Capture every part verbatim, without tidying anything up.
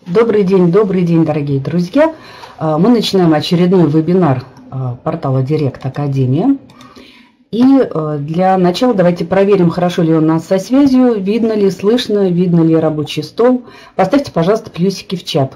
Добрый день, добрый день, дорогие друзья. Мы начинаем очередной вебинар портала Директ Академия. И для начала давайте проверим, хорошо ли у нас со связью, видно ли, слышно, видно ли рабочий стол. Поставьте, пожалуйста, плюсики в чат.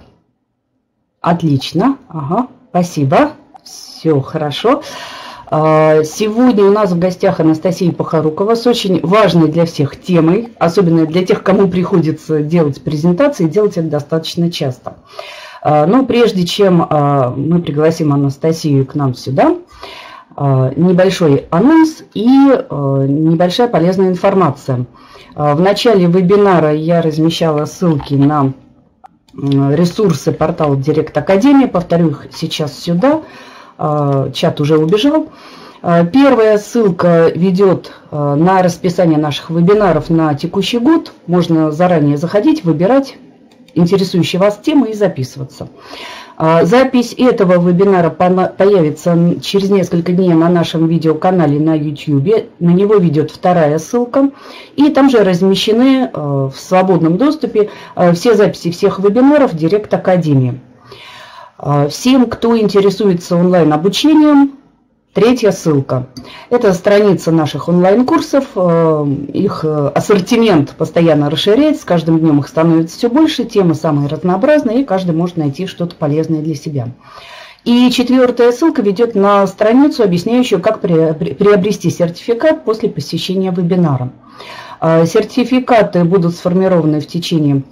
Отлично, ага, спасибо, все хорошо. Сегодня у нас в гостях Анастасия Похорукова с очень важной для всех темой, особенно для тех, кому приходится делать презентации, делать это достаточно часто. Но прежде чем мы пригласим Анастасию к нам сюда, небольшой анонс и небольшая полезная информация. В начале вебинара я размещала ссылки на ресурсы портала Директ Академия, повторю их сейчас сюда. Чат уже убежал. Первая ссылка ведет на расписание наших вебинаров на текущий год. Можно заранее заходить, выбирать интересующие вас темы и записываться. Запись этого вебинара появится через несколько дней на нашем видеоканале на YouTube. На него ведет вторая ссылка. И там же размещены в свободном доступе все записи всех вебинаров Директ Академии. Всем, кто интересуется онлайн-обучением, третья ссылка. Это страница наших онлайн-курсов. Их ассортимент постоянно расширяется, с каждым днем их становится все больше, темы самые разнообразные, и каждый может найти что-то полезное для себя. И четвертая ссылка ведет на страницу, объясняющую, как приобрести сертификат после посещения вебинара. Сертификаты будут сформированы в течение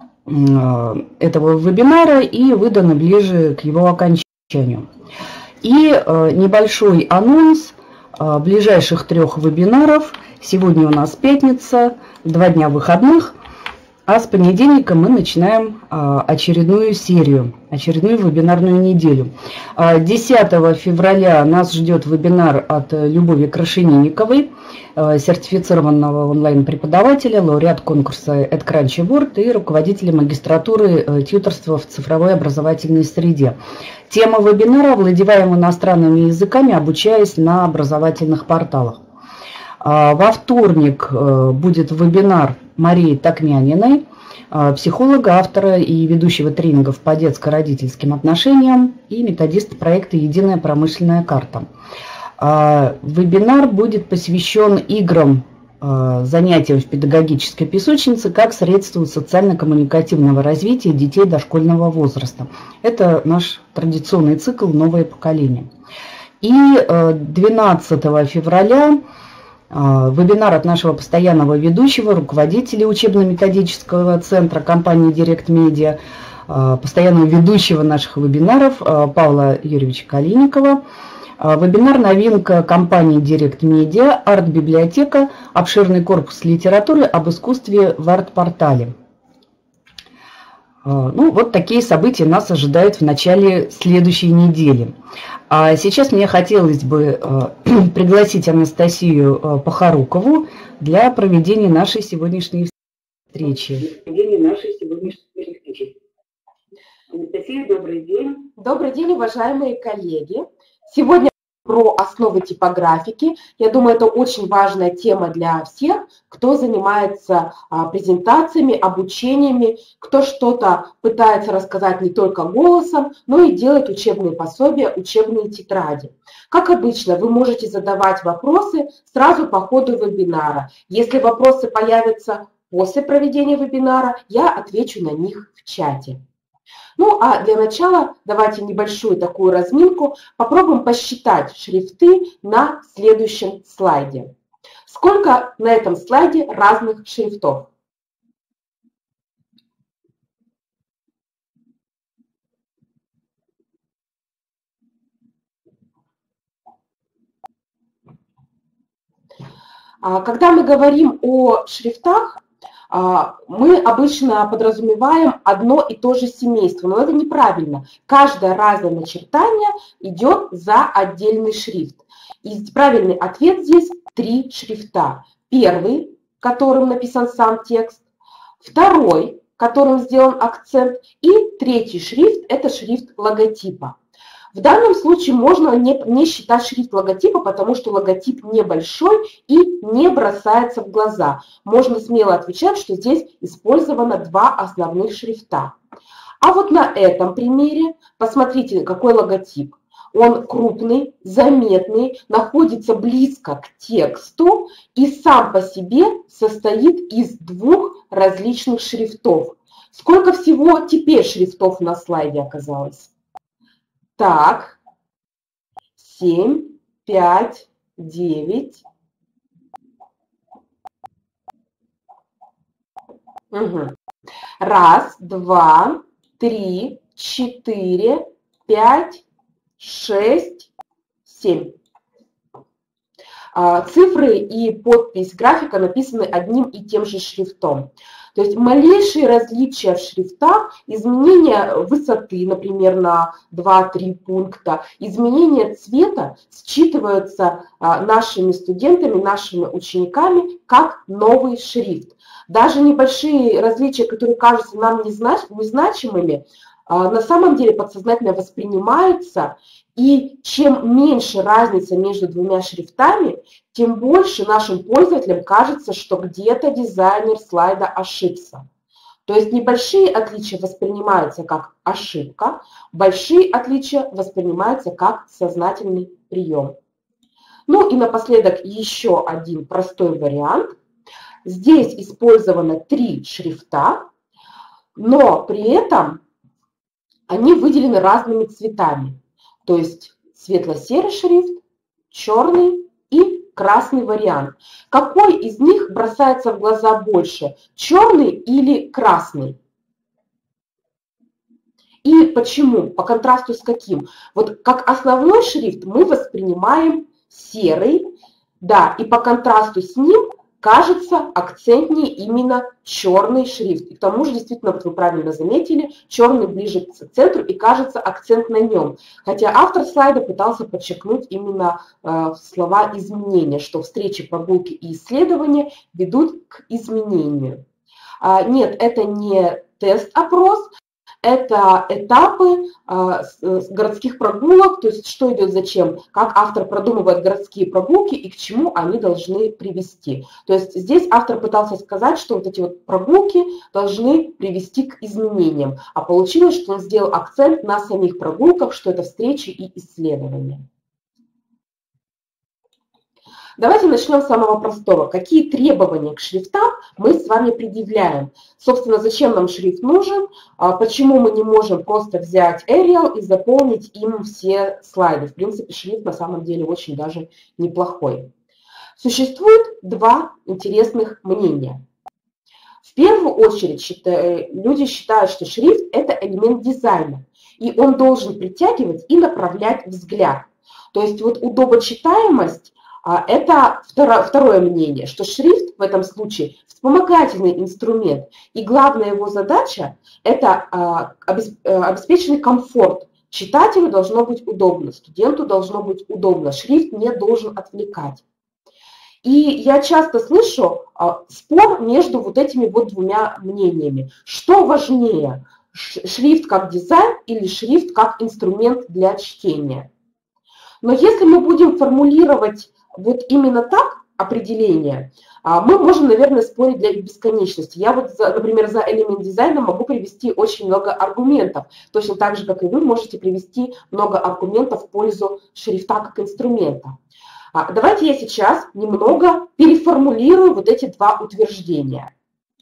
этого вебинара и выданы ближе к его окончанию. И э, небольшой анонс э, ближайших трех вебинаров. Сегодня у нас пятница, два дня выходных, а с понедельника мы начинаем э, очередную серию, очередную вебинарную неделю. десятого февраля нас ждет вебинар от Любови Крашенинниковой, сертифицированного онлайн-преподавателя, лауреат конкурса EdCrunchyBoard и руководителя магистратуры тьюторства в цифровой образовательной среде. Тема вебинара: овладеваем иностранными языками, обучаясь на образовательных порталах. Во вторник будет вебинар Марии Токмяниной, психолога, автора и ведущего тренингов по детско-родительским отношениям и методиста проекта «Единая промышленная карта». Вебинар будет посвящен играм, занятиям в педагогической песочнице как средство социально-коммуникативного развития детей дошкольного возраста. Это наш традиционный цикл «Новое поколение». И двенадцатого февраля вебинар от нашего постоянного ведущего, руководителя учебно-методического центра компании Директ Медиа, постоянного ведущего наших вебинаров Павла Юрьевича Калиникова. Вебинар «Новинка компании Директ Медиа. Арт-библиотека. Обширный корпус литературы об искусстве в арт-портале». Ну, вот такие события нас ожидают в начале следующей недели. А сейчас мне хотелось бы пригласить Анастасию Похорукову для проведения нашей сегодняшней встречи. Анастасия, добрый день. Добрый день, уважаемые коллеги. Сегодня про основы типографики. Я думаю, это очень важная тема для всех, кто занимается а, презентациями, обучениями, кто что-то пытается рассказать не только голосом, но и делает учебные пособия, учебные тетради. Как обычно, вы можете задавать вопросы сразу по ходу вебинара. Если вопросы появятся после проведения вебинара, я отвечу на них в чате. Ну, а для начала давайте небольшую такую разминку. Попробуем посчитать шрифты на следующем слайде. Сколько на этом слайде разных шрифтов? Когда мы говорим о шрифтах, мы обычно подразумеваем одно и то же семейство, но это неправильно. Каждое разное начертание идет за отдельный шрифт. И правильный ответ здесь три шрифта. Первый, которым написан сам текст, второй, которым сделан акцент, и третий шрифт – это шрифт логотипа. В данном случае можно не, не считать шрифт логотипа, потому что логотип небольшой и не бросается в глаза. Можно смело отвечать, что здесь использовано два основных шрифта. А вот на этом примере посмотрите, какой логотип. Он крупный, заметный, находится близко к тексту и сам по себе состоит из двух различных шрифтов. Сколько всего теперь шрифтов на слайде оказалось? Так, семь, пять, девять. Угу. Раз, два, три, четыре, пять, шесть, семь. Цифры и подпись графика написаны одним и тем же шрифтом. То есть малейшие различия в шрифтах, изменение высоты, например, на два-три пункта, изменение цвета считываются нашими студентами, нашими учениками как новый шрифт. Даже небольшие различия, которые кажутся нам незначимыми, на самом деле подсознательно воспринимаются, и чем меньше разница между двумя шрифтами, тем больше нашим пользователям кажется, что где-то дизайнер слайда ошибся. То есть небольшие отличия воспринимаются как ошибка, большие отличия воспринимаются как сознательный прием. Ну и напоследок еще один простой вариант. Здесь использовано три шрифта, но при этом они выделены разными цветами. То есть светло-серый шрифт, черный и красный вариант. Какой из них бросается в глаза больше, черный или красный? И почему? По контрасту с каким? Вот как основной шрифт мы воспринимаем серый, да, и по контрасту с ним кажется акцентнее именно черный шрифт. И к тому же, действительно, вот вы правильно заметили, черный ближе к центру и кажется акцент на нем. Хотя автор слайда пытался подчеркнуть именно э, слова изменения, что встречи, прогулки и исследования ведут к изменению. А, нет, это не тест-опрос. Это этапы городских прогулок, то есть что идет зачем, как автор продумывает городские прогулки и к чему они должны привести. То есть здесь автор пытался сказать, что вот эти вот прогулки должны привести к изменениям, а получилось, что он сделал акцент на самих прогулках, что это встречи и исследования. Давайте начнем с самого простого. Какие требования к шрифтам мы с вами предъявляем? Собственно, зачем нам шрифт нужен? Почему мы не можем просто взять Arial и заполнить им все слайды? В принципе, шрифт на самом деле очень даже неплохой. Существует два интересных мнения. В первую очередь люди считают, что шрифт – это элемент дизайна, и он должен притягивать и направлять взгляд. То есть вот удобочитаемость – это второе мнение, что шрифт в этом случае вспомогательный инструмент, и главная его задача – это обеспеченный комфорт. Читателю должно быть удобно, студенту должно быть удобно, шрифт не должен отвлекать. И я часто слышу спор между вот этими вот двумя мнениями. Что важнее, шрифт как дизайн или шрифт как инструмент для чтения? Но если мы будем формулировать вот именно так определение, мы можем, наверное, спорить для бесконечности. Я вот, например, за элемент дизайна могу привести очень много аргументов. Точно так же, как и вы, можете привести много аргументов в пользу шрифта как инструмента. Давайте я сейчас немного переформулирую вот эти два утверждения.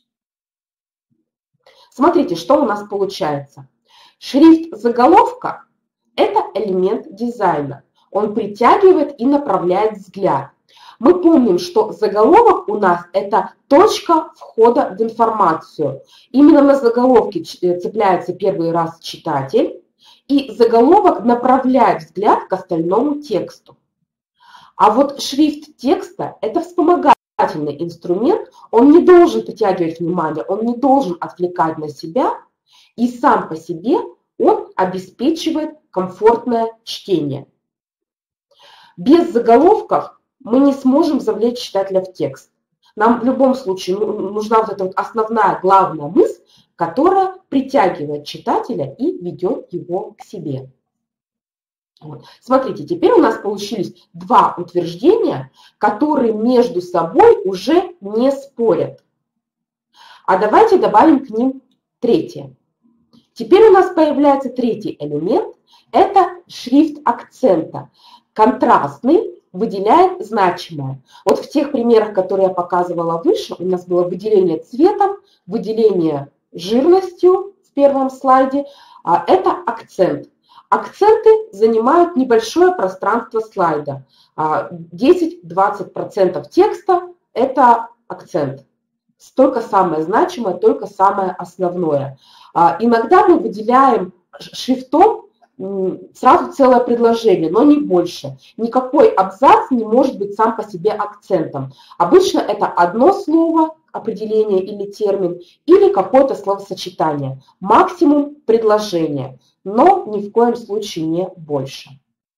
Смотрите, что у нас получается. Шрифт заголовка – это элемент дизайна. Он притягивает и направляет взгляд. Мы помним, что заголовок у нас – это точка входа в информацию. Именно на заголовке цепляется первый раз читатель, и заголовок направляет взгляд к остальному тексту. А вот шрифт текста – это вспомогательный инструмент, он не должен притягивать внимание, он не должен отвлекать на себя, и сам по себе он обеспечивает комфортное чтение. Без заголовков мы не сможем завлечь читателя в текст. Нам в любом случае нужна вот эта вот основная, главная мысль, которая притягивает читателя и ведет его к себе. Вот. Смотрите, теперь у нас получились два утверждения, которые между собой уже не спорят. А давайте добавим к ним третье. Теперь у нас появляется третий элемент. Это шрифт акцента. Контрастный, выделяет значимое. Вот в тех примерах, которые я показывала выше, у нас было выделение цветом, выделение жирностью в первом слайде. Это акцент. Акценты занимают небольшое пространство слайда. десять-двадцать процентов текста – это акцент. Только самое значимое, только самое основное. Иногда мы выделяем шрифтом сразу целое предложение, но не больше. Никакой абзац не может быть сам по себе акцентом. Обычно это одно слово, определение или термин, или какое-то словосочетание. Максимум предложения, но ни в коем случае не больше.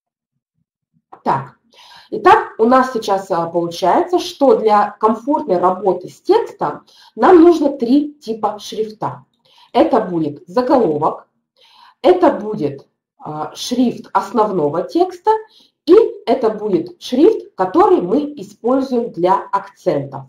Так, итак, у нас сейчас получается, что для комфортной работы с текстом нам нужно три типа шрифта. Это будет заголовок, это будет шрифт основного текста, и это будет шрифт, который мы используем для акцентов.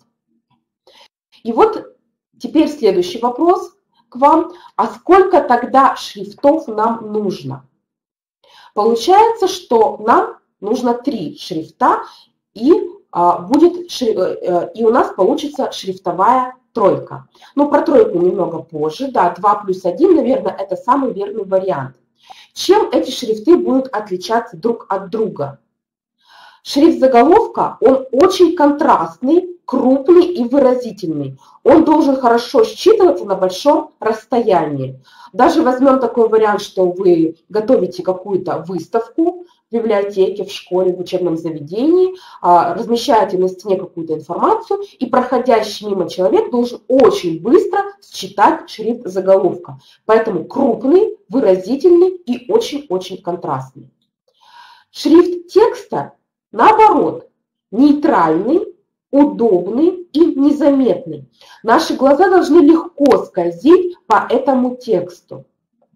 И вот теперь следующий вопрос к вам. А сколько тогда шрифтов нам нужно? Получается, что нам нужно три шрифта, и, а, будет, и у нас получится шрифтовая тройка. Ну, про тройку немного позже. Да, два плюс один, наверное, это самый верный вариант. Чем эти шрифты будут отличаться друг от друга? Шрифт заголовка, он очень контрастный, крупный и выразительный. Он должен хорошо считываться на большом расстоянии. Даже возьмем такой вариант, что вы готовите какую-то выставку в библиотеке, в школе, в учебном заведении, размещаете на стене какую-то информацию, и проходящий мимо человек должен очень быстро считать шрифт заголовка. Поэтому крупный, выразительный и очень-очень контрастный. Шрифт текста, наоборот, нейтральный, удобный и незаметный. Наши глаза должны легко скользить по этому тексту.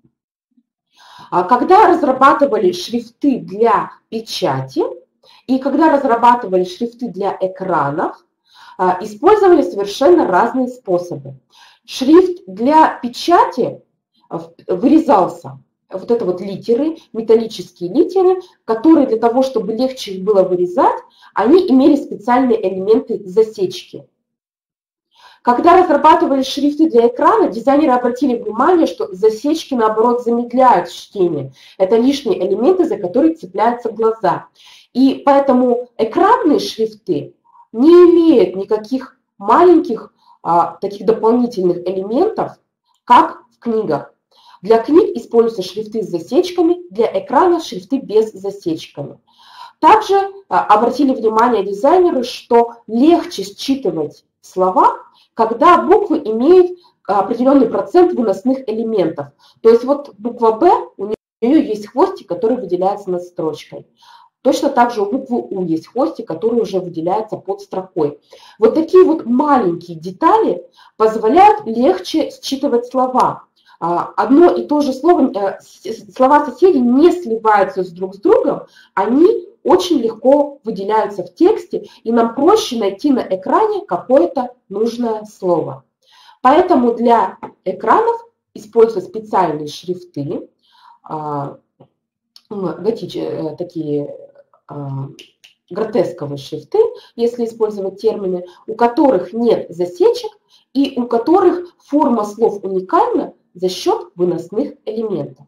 Когда разрабатывали шрифты для печати и когда разрабатывали шрифты для экранов, использовали совершенно разные способы. Шрифт для печати вырезался. Вот это вот литеры, металлические литеры, которые для того, чтобы легче их было вырезать, они имели специальные элементы засечки. Когда разрабатывали шрифты для экрана, дизайнеры обратили внимание, что засечки, наоборот, замедляют чтение. Это лишние элементы, за которые цепляются глаза. И поэтому экранные шрифты не имеют никаких маленьких а, таких дополнительных элементов, как в книгах. Для книг используются шрифты с засечками, для экрана шрифты без засечками. Также а, обратили внимание дизайнеры, что легче считывать слова, когда буквы имеют определенный процент выносных элементов. То есть вот буква «Б», у нее есть хвостик, который выделяется над строчкой. Точно так же у буквы «У» есть хвостик, который уже выделяется под строкой. Вот такие вот маленькие детали позволяют легче считывать слова. Одно и то же слово, слова соседей не сливаются друг с другом, они очень легко выделяются в тексте, и нам проще найти на экране какое-то нужное слово. Поэтому для экранов используются специальные шрифты, такие гротесковые шрифты, если использовать термины, у которых нет засечек и у которых форма слов уникальна за счет выносных элементов.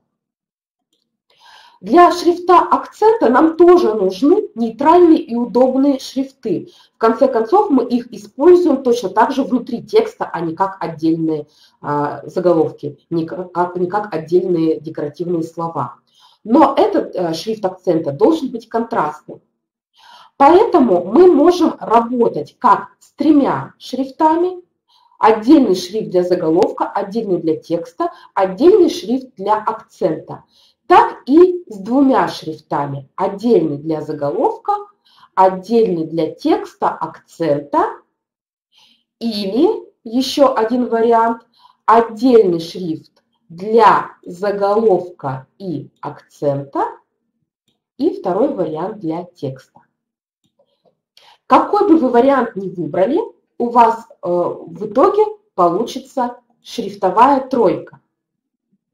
Для шрифта акцента нам тоже нужны нейтральные и удобные шрифты. В конце концов, мы их используем точно так же внутри текста, а не как отдельные а, заголовки, не как, не как отдельные декоративные слова. Но этот а, шрифт акцента должен быть контрастным. Поэтому мы можем работать как с тремя шрифтами. Отдельный шрифт для заголовка, отдельный для текста, отдельный шрифт для акцента. Так и с двумя шрифтами. Отдельный для заголовка, отдельный для текста, акцента. Или, еще один вариант, отдельный шрифт для заголовка и акцента. И второй вариант для текста. Какой бы вы вариант ни выбрали, у вас э, в итоге получится шрифтовая тройка.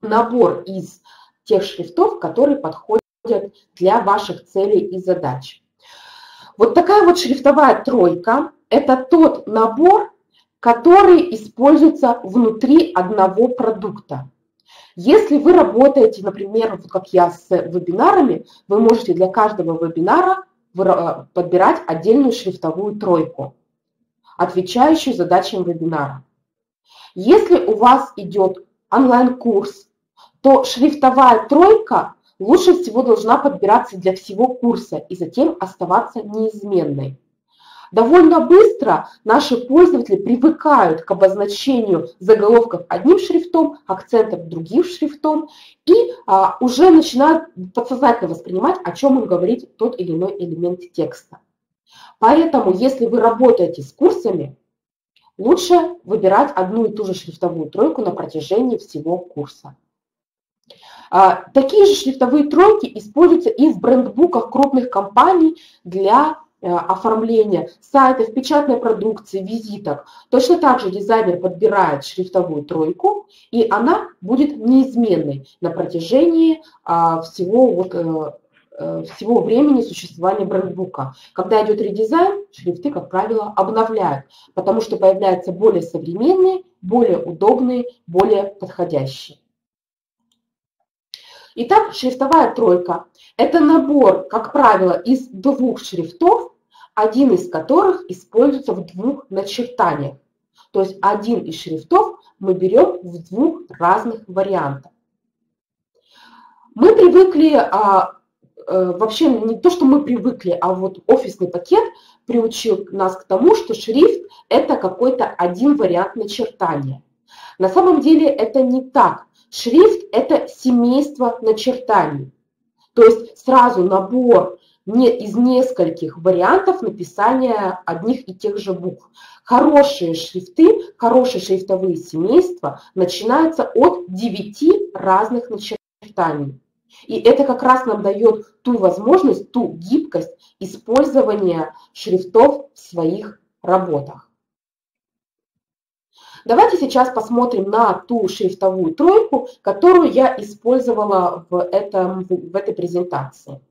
набор из тех шрифтов, которые подходят для ваших целей и задач. Вот такая вот шрифтовая тройка – это тот набор, который используется внутри одного продукта. Если вы работаете, например, как я с вебинарами, вы можете для каждого вебинара подбирать отдельную шрифтовую тройку, отвечающую задачам вебинара. Если у вас идет онлайн-курс, то шрифтовая тройка лучше всего должна подбираться для всего курса и затем оставаться неизменной. Довольно быстро наши пользователи привыкают к обозначению заголовков одним шрифтом, акцентов другим шрифтом и а, уже начинают подсознательно воспринимать, о чем им говорит тот или иной элемент текста. Поэтому, если вы работаете с курсами, лучше выбирать одну и ту же шрифтовую тройку на протяжении всего курса. А, такие же шрифтовые тройки используются и в брендбуках крупных компаний для оформления сайтов, печатной продукции, визиток. Точно так же дизайнер подбирает шрифтовую тройку, и она будет неизменной на протяжении всего, вот, всего времени существования брендбука. Когда идет редизайн, шрифты, как правило, обновляют, потому что появляются более современные, более удобные, более подходящие. Итак, шрифтовая тройка – это набор, как правило, из двух шрифтов, один из которых используется в двух начертаниях. То есть один из шрифтов мы берем в двух разных вариантах. Мы привыкли, а, а, вообще не то, что мы привыкли, а вот офисный пакет приучил нас к тому, что шрифт – это какой-то один вариант начертания. На самом деле это не так. Шрифт – это семейство начертаний. То есть сразу набор не из нескольких вариантов написания одних и тех же букв. Хорошие шрифты, хорошие шрифтовые семейства начинаются от девяти разных начертаний. И это как раз нам дает ту возможность, ту гибкость использования шрифтов в своих работах. Давайте сейчас посмотрим на ту шрифтовую тройку, которую я использовала в, этом, в этой презентации.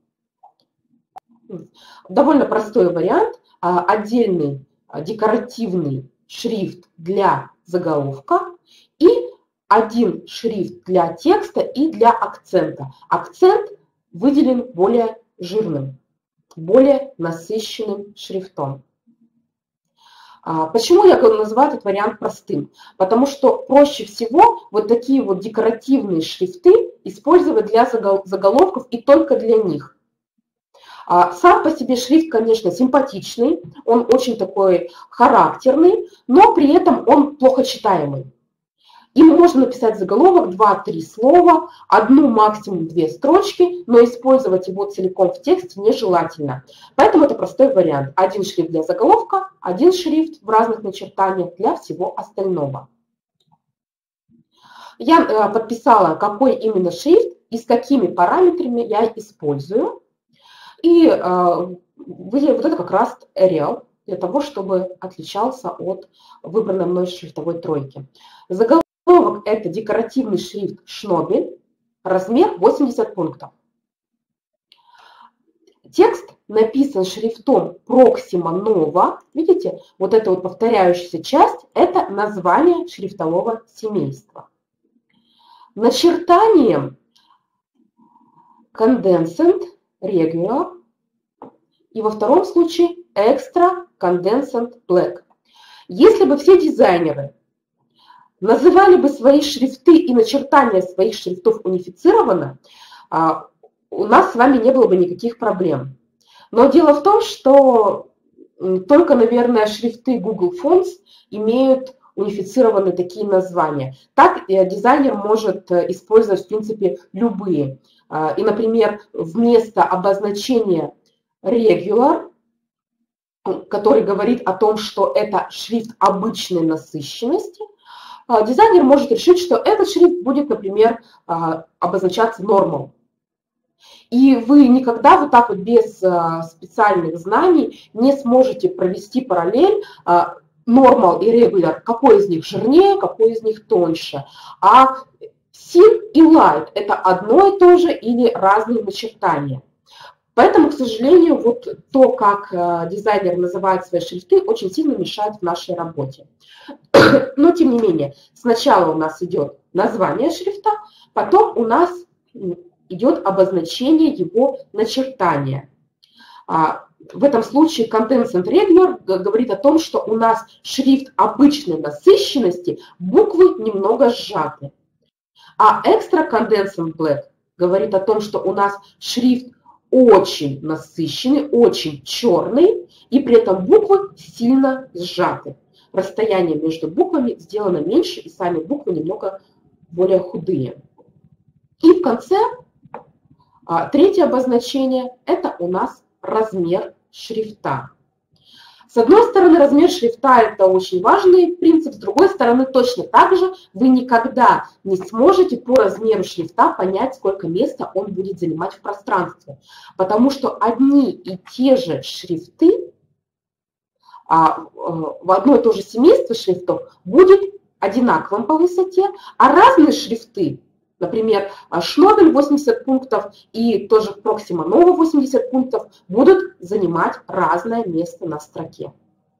Довольно простой вариант. Отдельный декоративный шрифт для заголовка и один шрифт для текста и для акцента. Акцент выделен более жирным, более насыщенным шрифтом. Почему я называю этот вариант простым? Потому что проще всего вот такие вот декоративные шрифты использовать для заголовков и только для них. Сам по себе шрифт, конечно, симпатичный, он очень такой характерный, но при этом он плохо читаемый. Им можно написать заголовок два-три слова, одну, максимум две строчки, но использовать его целиком в тексте нежелательно. Поэтому это простой вариант. Один шрифт для заголовка, один шрифт в разных начертаниях для всего остального. Я подписала, какой именно шрифт и с какими параметрами я использую. И вот это как раз Arial, для того, чтобы отличался от выбранной мной шрифтовой тройки. Заголовок – это декоративный шрифт Шнобель, размер восемьдесят пунктов. Текст написан шрифтом Proxima Nova. Видите, вот эта вот повторяющаяся часть – это название шрифтового семейства. Начертанием Condensed Regular и во втором случае Extra Condensed Black. Если бы все дизайнеры называли бы свои шрифты и начертания своих шрифтов унифицированно, у нас с вами не было бы никаких проблем. Но дело в том, что только, наверное, шрифты Google Fonts имеют унифицированные такие названия. Так дизайнер может использовать, в принципе, любые. И, например, вместо обозначения Regular, который говорит о том, что это шрифт обычной насыщенности, дизайнер может решить, что этот шрифт будет, например, обозначаться Normal. И вы никогда вот так вот без специальных знаний не сможете провести параллель Normal и Regular, какой из них жирнее, какой из них тоньше. А Thin и Light – это одно и то же или разные начертания. Поэтому, к сожалению, вот то, как дизайнер называет свои шрифты, очень сильно мешает в нашей работе. Но, тем не менее, сначала у нас идет название шрифта, потом у нас идет обозначение его начертания. В этом случае Contents and Regular говорит о том, что у нас шрифт обычной насыщенности, буквы немного сжаты. А Extra Condensed and Black говорит о том, что у нас шрифт очень насыщенный, очень черный, и при этом буквы сильно сжаты. Расстояние между буквами сделано меньше, и сами буквы немного более худые. И в конце третье обозначение – это у нас размер шрифта. С одной стороны, размер шрифта – это очень важный принцип, с другой стороны, точно так же вы никогда не сможете по размеру шрифта понять, сколько места он будет занимать в пространстве. Потому что одни и те же шрифты, а, в одно и то же семейство шрифтов будет одинаковым по высоте, а разные шрифты, например, Шнобель восемьдесят пунктов и тоже Proxima Nova восемьдесят пунктов, будут занимать разное место на строке.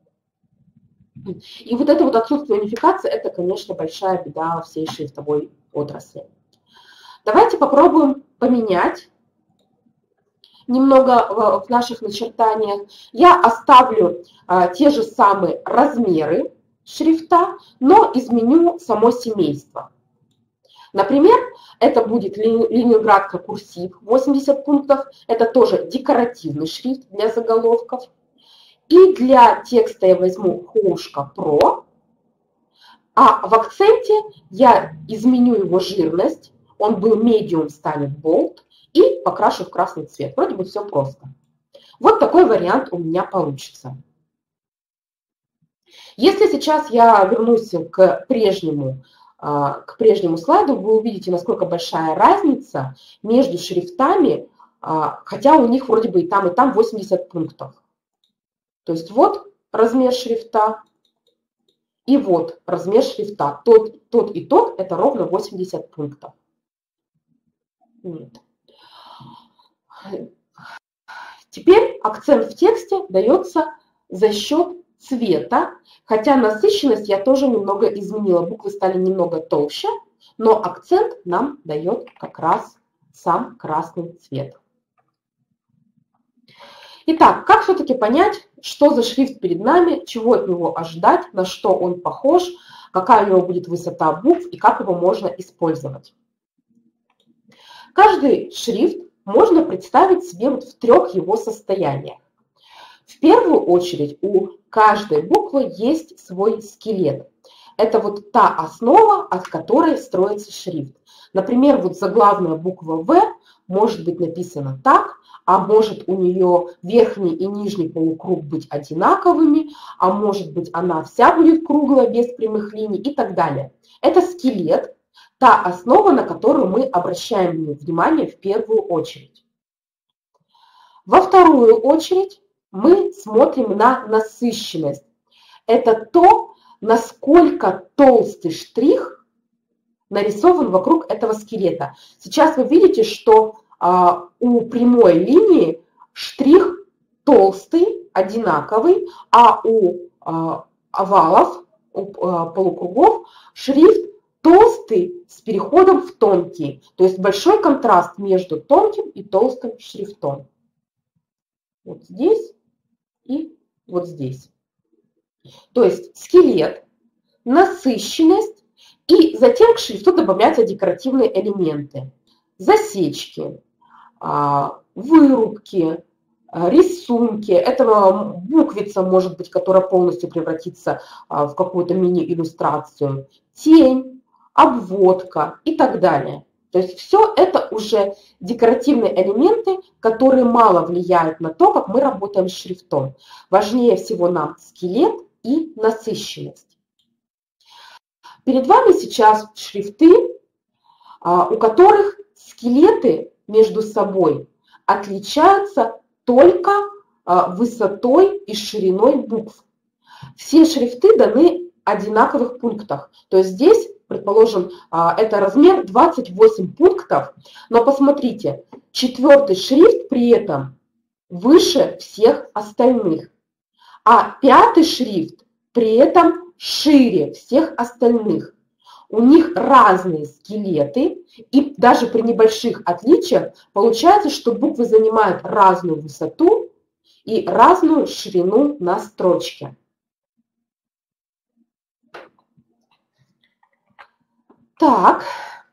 И вот это вот отсутствие унификации, это, конечно, большая беда всей шрифтовой отрасли. Давайте попробуем поменять немного в наших начертаниях. Я оставлю а, те же самые размеры шрифта, но изменю само семейство. Например, это будет Ленинградка курсив восемьдесят пунктов, это тоже декоративный шрифт для заголовков. И для текста я возьму Хошка Pro, а в акценте я изменю его жирность, он был medium, станет bold, и покрашу в красный цвет. Вроде бы все просто. Вот такой вариант у меня получится. Если сейчас я вернусь к прежнему, к прежнему слайду, вы увидите, насколько большая разница между шрифтами, хотя у них вроде бы и там, и там восемьдесят пунктов. То есть вот размер шрифта и вот размер шрифта. Тот, тот и тот это ровно восемьдесят пунктов. Нет. Теперь акцент в тексте дается за счет цвета, хотя насыщенность я тоже немного изменила. Буквы стали немного толще, но акцент нам дает как раз сам красный цвет. Итак, как все-таки понять, что за шрифт перед нами, чего от него ожидать, на что он похож, какая у него будет высота букв и как его можно использовать. Каждый шрифт можно представить себе вот в трех его состояниях. В первую очередь у каждой буквы есть свой скелет. Это вот та основа, от которой строится шрифт. Например, вот заглавная буква В может быть написана так, а может у нее верхний и нижний полукруг быть одинаковыми, а может быть она вся будет круглая, без прямых линий и так далее. Это скелет, та основа, на которую мы обращаем внимание в первую очередь. Во вторую очередь мы смотрим на насыщенность. Это то, насколько толстый штрих нарисован вокруг этого скелета. Сейчас вы видите, что а, у прямой линии штрих толстый, одинаковый, а у а, овалов, у а, полукругов шрифт толстый с переходом в тонкий. То есть большой контраст между тонким и толстым шрифтом. Вот здесь и вот здесь. То есть скелет, насыщенность, и затем к шрифту добавляются декоративные элементы. Засечки, вырубки, рисунки. Это буквица, может быть, которая полностью превратится в какую-то мини-иллюстрацию. Тень, обводка и так далее. То есть все это уже декоративные элементы, которые мало влияют на то, как мы работаем с шрифтом. Важнее всего нам скелет и насыщенность. Перед вами сейчас шрифты, у которых скелеты между собой отличаются только высотой и шириной букв. Все шрифты даны в одинаковых пунктах. То есть здесь предположим, это размер двадцать восемь пунктов, но посмотрите, четвертый шрифт при этом выше всех остальных, а пятый шрифт при этом шире всех остальных. У них разные скелеты, и даже при небольших отличиях получается, что буквы занимают разную высоту и разную ширину на строчке. Так,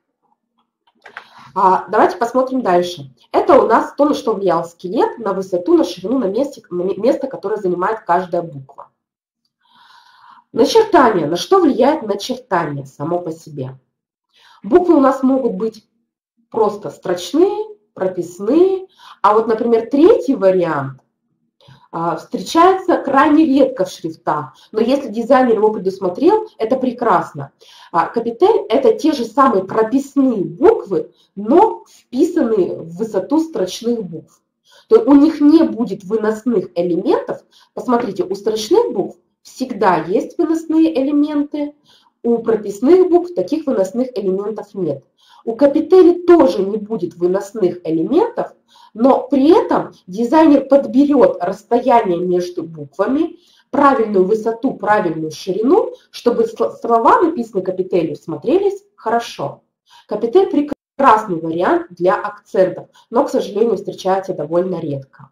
давайте посмотрим дальше. Это у нас то, на что влиял скелет, на высоту, на ширину, на месте, место, которое занимает каждая буква. Начертание. На что влияет начертание само по себе? Буквы у нас могут быть просто строчные, прописные, а вот, например, третий вариант встречается крайне редко в шрифтах, но если дизайнер его предусмотрел, это прекрасно. Капитель – это те же самые прописные буквы, но вписанные в высоту строчных букв. То есть у них не будет выносных элементов. Посмотрите, у строчных букв всегда есть выносные элементы, у прописных букв таких выносных элементов нет. У капителей тоже не будет выносных элементов, но при этом дизайнер подберет расстояние между буквами, правильную высоту, правильную ширину, чтобы слова, написанные капителью, смотрелись хорошо. Капитель – прекрасный вариант для акцентов, но, к сожалению, встречается довольно редко.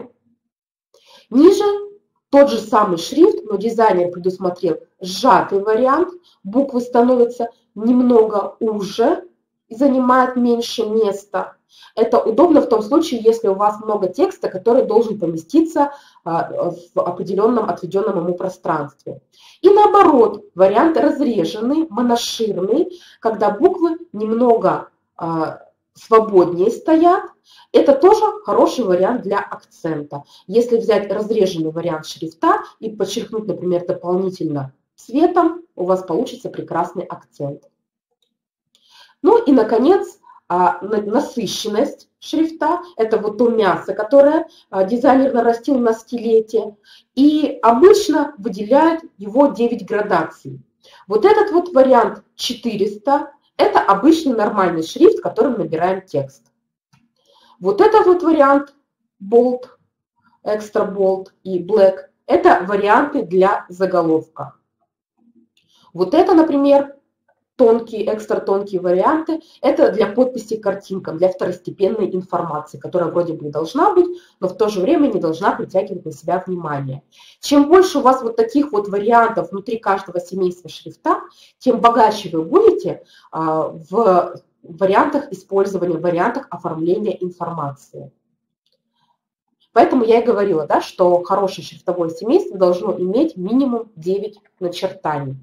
Ниже тот же самый шрифт, но дизайнер предусмотрел сжатый вариант. Буквы становятся немного уже и занимают меньше места. Это удобно в том случае, если у вас много текста, который должен поместиться в определенном отведенном ему пространстве. И наоборот, вариант разреженный, моноширный, когда буквы немного свободнее стоят. Это тоже хороший вариант для акцента. Если взять разреженный вариант шрифта и подчеркнуть, например, дополнительно цветом, у вас получится прекрасный акцент. Ну и, наконец, насыщенность шрифта. Это вот то мясо, которое дизайнер нарастил на скелете. И обычно выделяют его девять градаций. Вот этот вот вариант четыреста. Это обычный нормальный шрифт, которым набираем текст. Вот этот вот вариант Bold, Extra Bold и Black – это варианты для заголовка. Вот это, например, тонкие, экстра тонкие варианты – это для подписи к картинкам, для второстепенной информации, которая вроде бы должна быть, но в то же время не должна притягивать на себя внимание. Чем больше у вас вот таких вот вариантов внутри каждого семейства шрифта, тем богаче вы будете в вариантах использования, в вариантах оформления информации. Поэтому я и говорила, да, что хорошее шрифтовое семейство должно иметь минимум девять начертаний.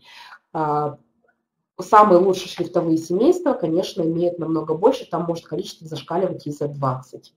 Самые лучшие шрифтовые семейства, конечно, имеют намного больше, там может количество зашкаливать и за двадцать.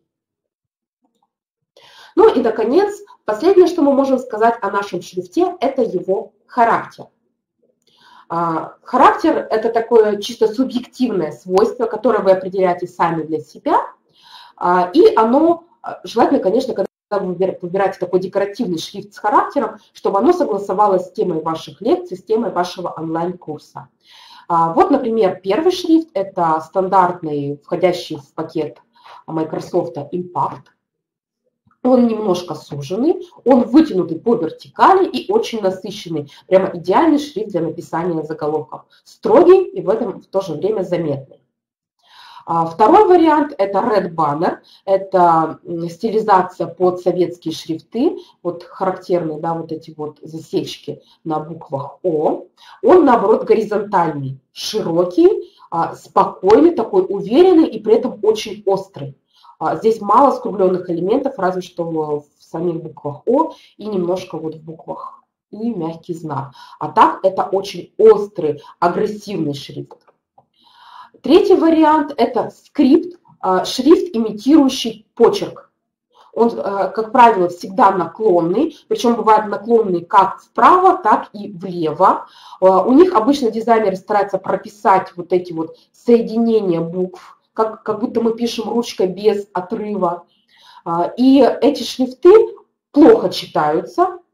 Ну и, наконец, последнее, что мы можем сказать о нашем шрифте, это его характер. Характер – это такое чисто субъективное свойство, которое вы определяете сами для себя, и оно желательно, конечно, когда вы выбираете такой декоративный шрифт с характером, чтобы оно согласовалось с темой ваших лекций, с темой вашего онлайн-курса. Вот, например, первый шрифт – это стандартный, входящий в пакет Microsoft Impact. Он немножко суженный, он вытянутый по вертикали и очень насыщенный. Прямо идеальный шрифт для написания заголовков. Строгий и в этом в то же время заметный. Второй вариант – это Red Banner. Это стилизация под советские шрифты. Вот характерные, да, вот эти вот засечки на буквах О. Он, наоборот, горизонтальный, широкий, спокойный, такой уверенный и при этом очень острый. Здесь мало скругленных элементов, разве что в самих буквах О и немножко вот в буквах И мягкий знак. А так это очень острый, агрессивный шрифт. Третий вариант – это скрипт, шрифт, имитирующий почерк. Он, как правило, всегда наклонный, причем бывает наклонный как вправо, так и влево. У них обычно дизайнеры стараются прописать вот эти вот соединения букв, как, как будто мы пишем ручкой без отрыва. И эти шрифты плохо читаются,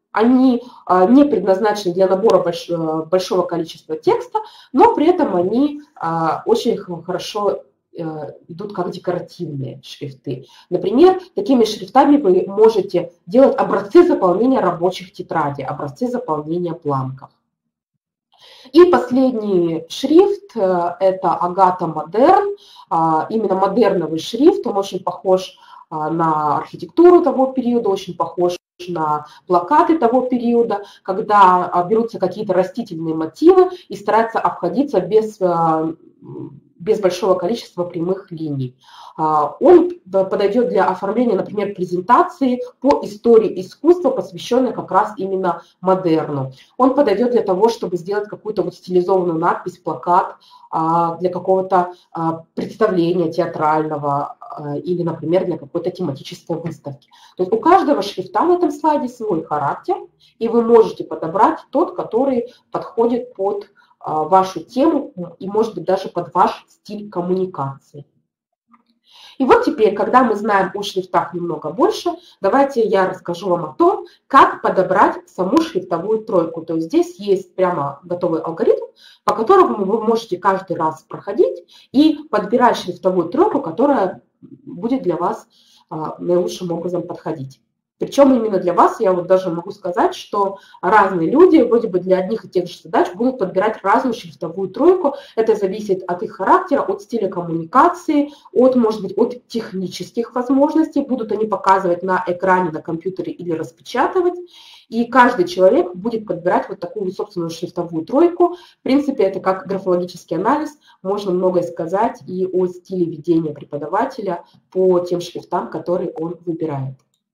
Они не предназначены для набора большого количества текста, но при этом они очень хорошо идут как декоративные шрифты. Например, такими шрифтами вы можете делать образцы заполнения рабочих тетрадей, образцы заполнения бланков. И последний шрифт – это Агата Модерн, именно модерновый шрифт, он очень похож на архитектуру того периода, очень похож на плакаты того периода, когда берутся какие-то растительные мотивы и стараются обходиться без, без большого количества прямых линий. Он подойдет для оформления, например, презентации по истории искусства, посвященной как раз именно модерну. Он подойдет для того, чтобы сделать какую-то вот стилизованную надпись, плакат для какого-то представления театрального или, например, для какой-то тематической выставки. То есть у каждого шрифта на этом слайде свой характер, и вы можете подобрать тот, который подходит под вашу тему и, может быть, даже под ваш стиль коммуникации. И вот теперь, когда мы знаем о шрифтах немного больше, давайте я расскажу вам о том, как подобрать саму шрифтовую тройку. То есть здесь есть прямо готовый алгоритм, по которому вы можете каждый раз проходить и подбирать шрифтовую тройку, которая будет для вас наилучшим образом подходить. Причем именно для вас, я вот даже могу сказать, что разные люди вроде бы для одних и тех же задач будут подбирать разную шрифтовую тройку. Это зависит от их характера, от стиля коммуникации, от, может быть, от технических возможностей. Будут они показывать на экране, на компьютере или распечатывать. И каждый человек будет подбирать вот такую собственную шрифтовую тройку. В принципе, это как графологический анализ. Можно многое сказать и о стиле ведения преподавателя по тем шрифтам, которые он выбирает.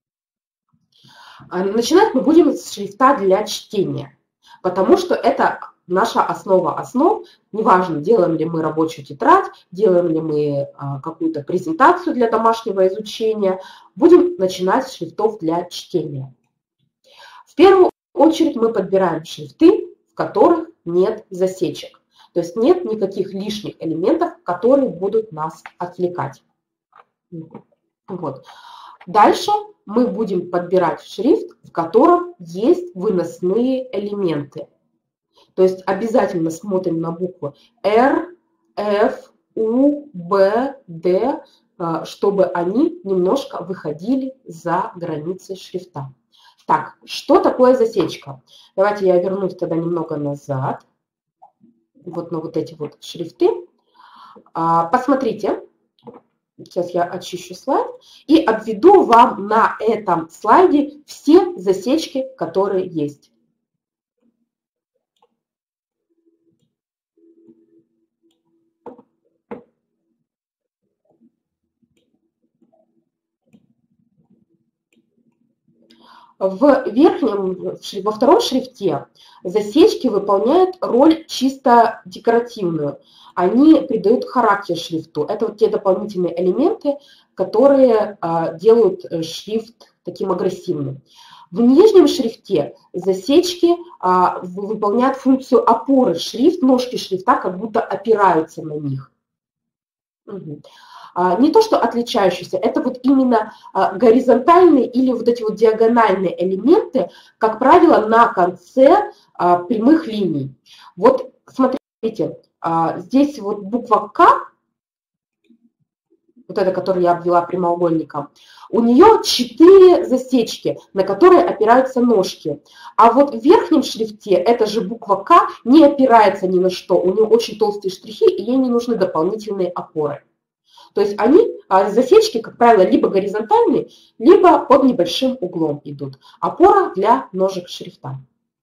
Начинать мы будем с шрифта для чтения, потому что это наша основа основ. Неважно, делаем ли мы рабочую тетрадь, делаем ли мы какую-то презентацию для домашнего изучения, будем начинать с шрифтов для чтения. В первую очередь мы подбираем шрифты, в которых нет засечек, то есть нет никаких лишних элементов, которые будут нас отвлекать. Вот. Дальше мы будем подбирать шрифт, в котором есть выносные элементы. То есть обязательно смотрим на буквы R, F, U, B, D, чтобы они немножко выходили за границы шрифта. Так, что такое засечка? Давайте я вернусь тогда немного назад. Вот на вот эти вот шрифты. Посмотрите. Сейчас я очищу слайд и обведу вам на этом слайде все засечки, которые есть. В верхнем, во втором шрифте засечки выполняют роль чисто декоративную. Они придают характер шрифту. Это вот те дополнительные элементы, которые а, делают шрифт таким агрессивным. В нижнем шрифте засечки а, выполняют функцию опоры. Шрифт, ножки шрифта как будто опираются на них. Угу. А, не то, что отличающиеся, это вот именно а, горизонтальные или вот эти вот диагональные элементы, как правило, на конце а, прямых линий. Вот смотрите. Здесь вот буква К, вот эта, которую я обвела прямоугольником, у нее четыре засечки, на которые опираются ножки. А вот в верхнем шрифте эта же буква К не опирается ни на что, у нее очень толстые штрихи, и ей не нужны дополнительные опоры. То есть они, засечки, как правило, либо горизонтальные, либо под небольшим углом идут. Опора для ножек шрифта.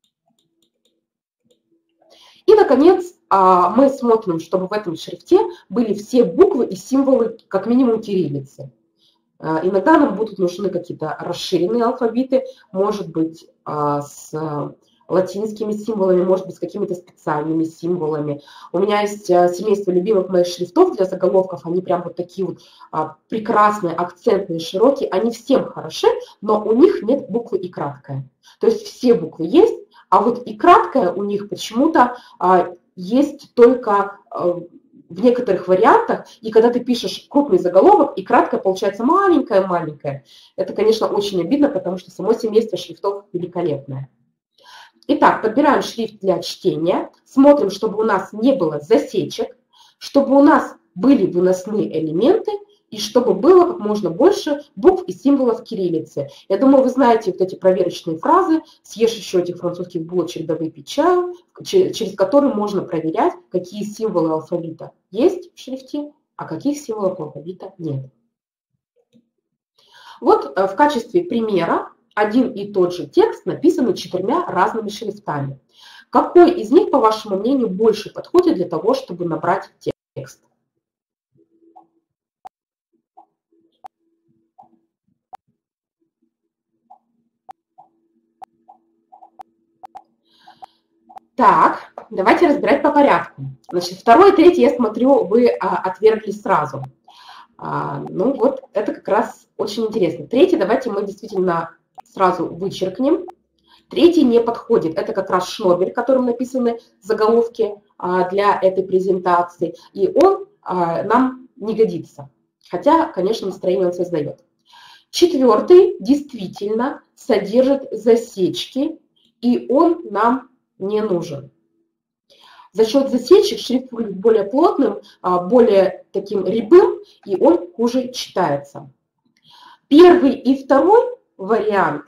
И, наконец, мы смотрим, чтобы в этом шрифте были все буквы и символы, как минимум, кириллицы. Иногда нам будут нужны какие-то расширенные алфавиты, может быть, с латинскими символами, может быть, с какими-то специальными символами. У меня есть семейство любимых моих шрифтов для заголовков, они прям вот такие вот прекрасные, акцентные, широкие, они всем хороши, но у них нет буквы и краткая. То есть все буквы есть, а вот и краткая у них почему-то есть только в некоторых вариантах, и когда ты пишешь крупный заголовок, и краткое получается маленькое-маленькое. Это, конечно, очень обидно, потому что само семейство шрифтов великолепное. Итак, подбираем шрифт для чтения, смотрим, чтобы у нас не было засечек, чтобы у нас были выносные элементы, и чтобы было как можно больше букв и символов кириллицы. Я думаю, вы знаете вот эти проверочные фразы «съешь еще этих французских булочек, да выпей чаю», через которые можно проверять, какие символы алфавита есть в шрифте, а каких символов алфавита нет. Вот в качестве примера один и тот же текст написан четырьмя разными шрифтами. Какой из них, по вашему мнению, больше подходит для того, чтобы набрать текст? Так, давайте разбирать по порядку. Значит, второй и третий, я смотрю, вы а, отвергли сразу. А, ну вот, это как раз очень интересно. Третий давайте мы действительно сразу вычеркнем. Третий не подходит. Это как раз Шнобель, которым написаны заголовки а, для этой презентации. И он а, нам не годится. Хотя, конечно, настроение он создает. Четвертый действительно содержит засечки, и он нам не нужен. За счет засечек шрифт будет более плотным, более таким рябым, и он хуже читается. Первый и второй вариант.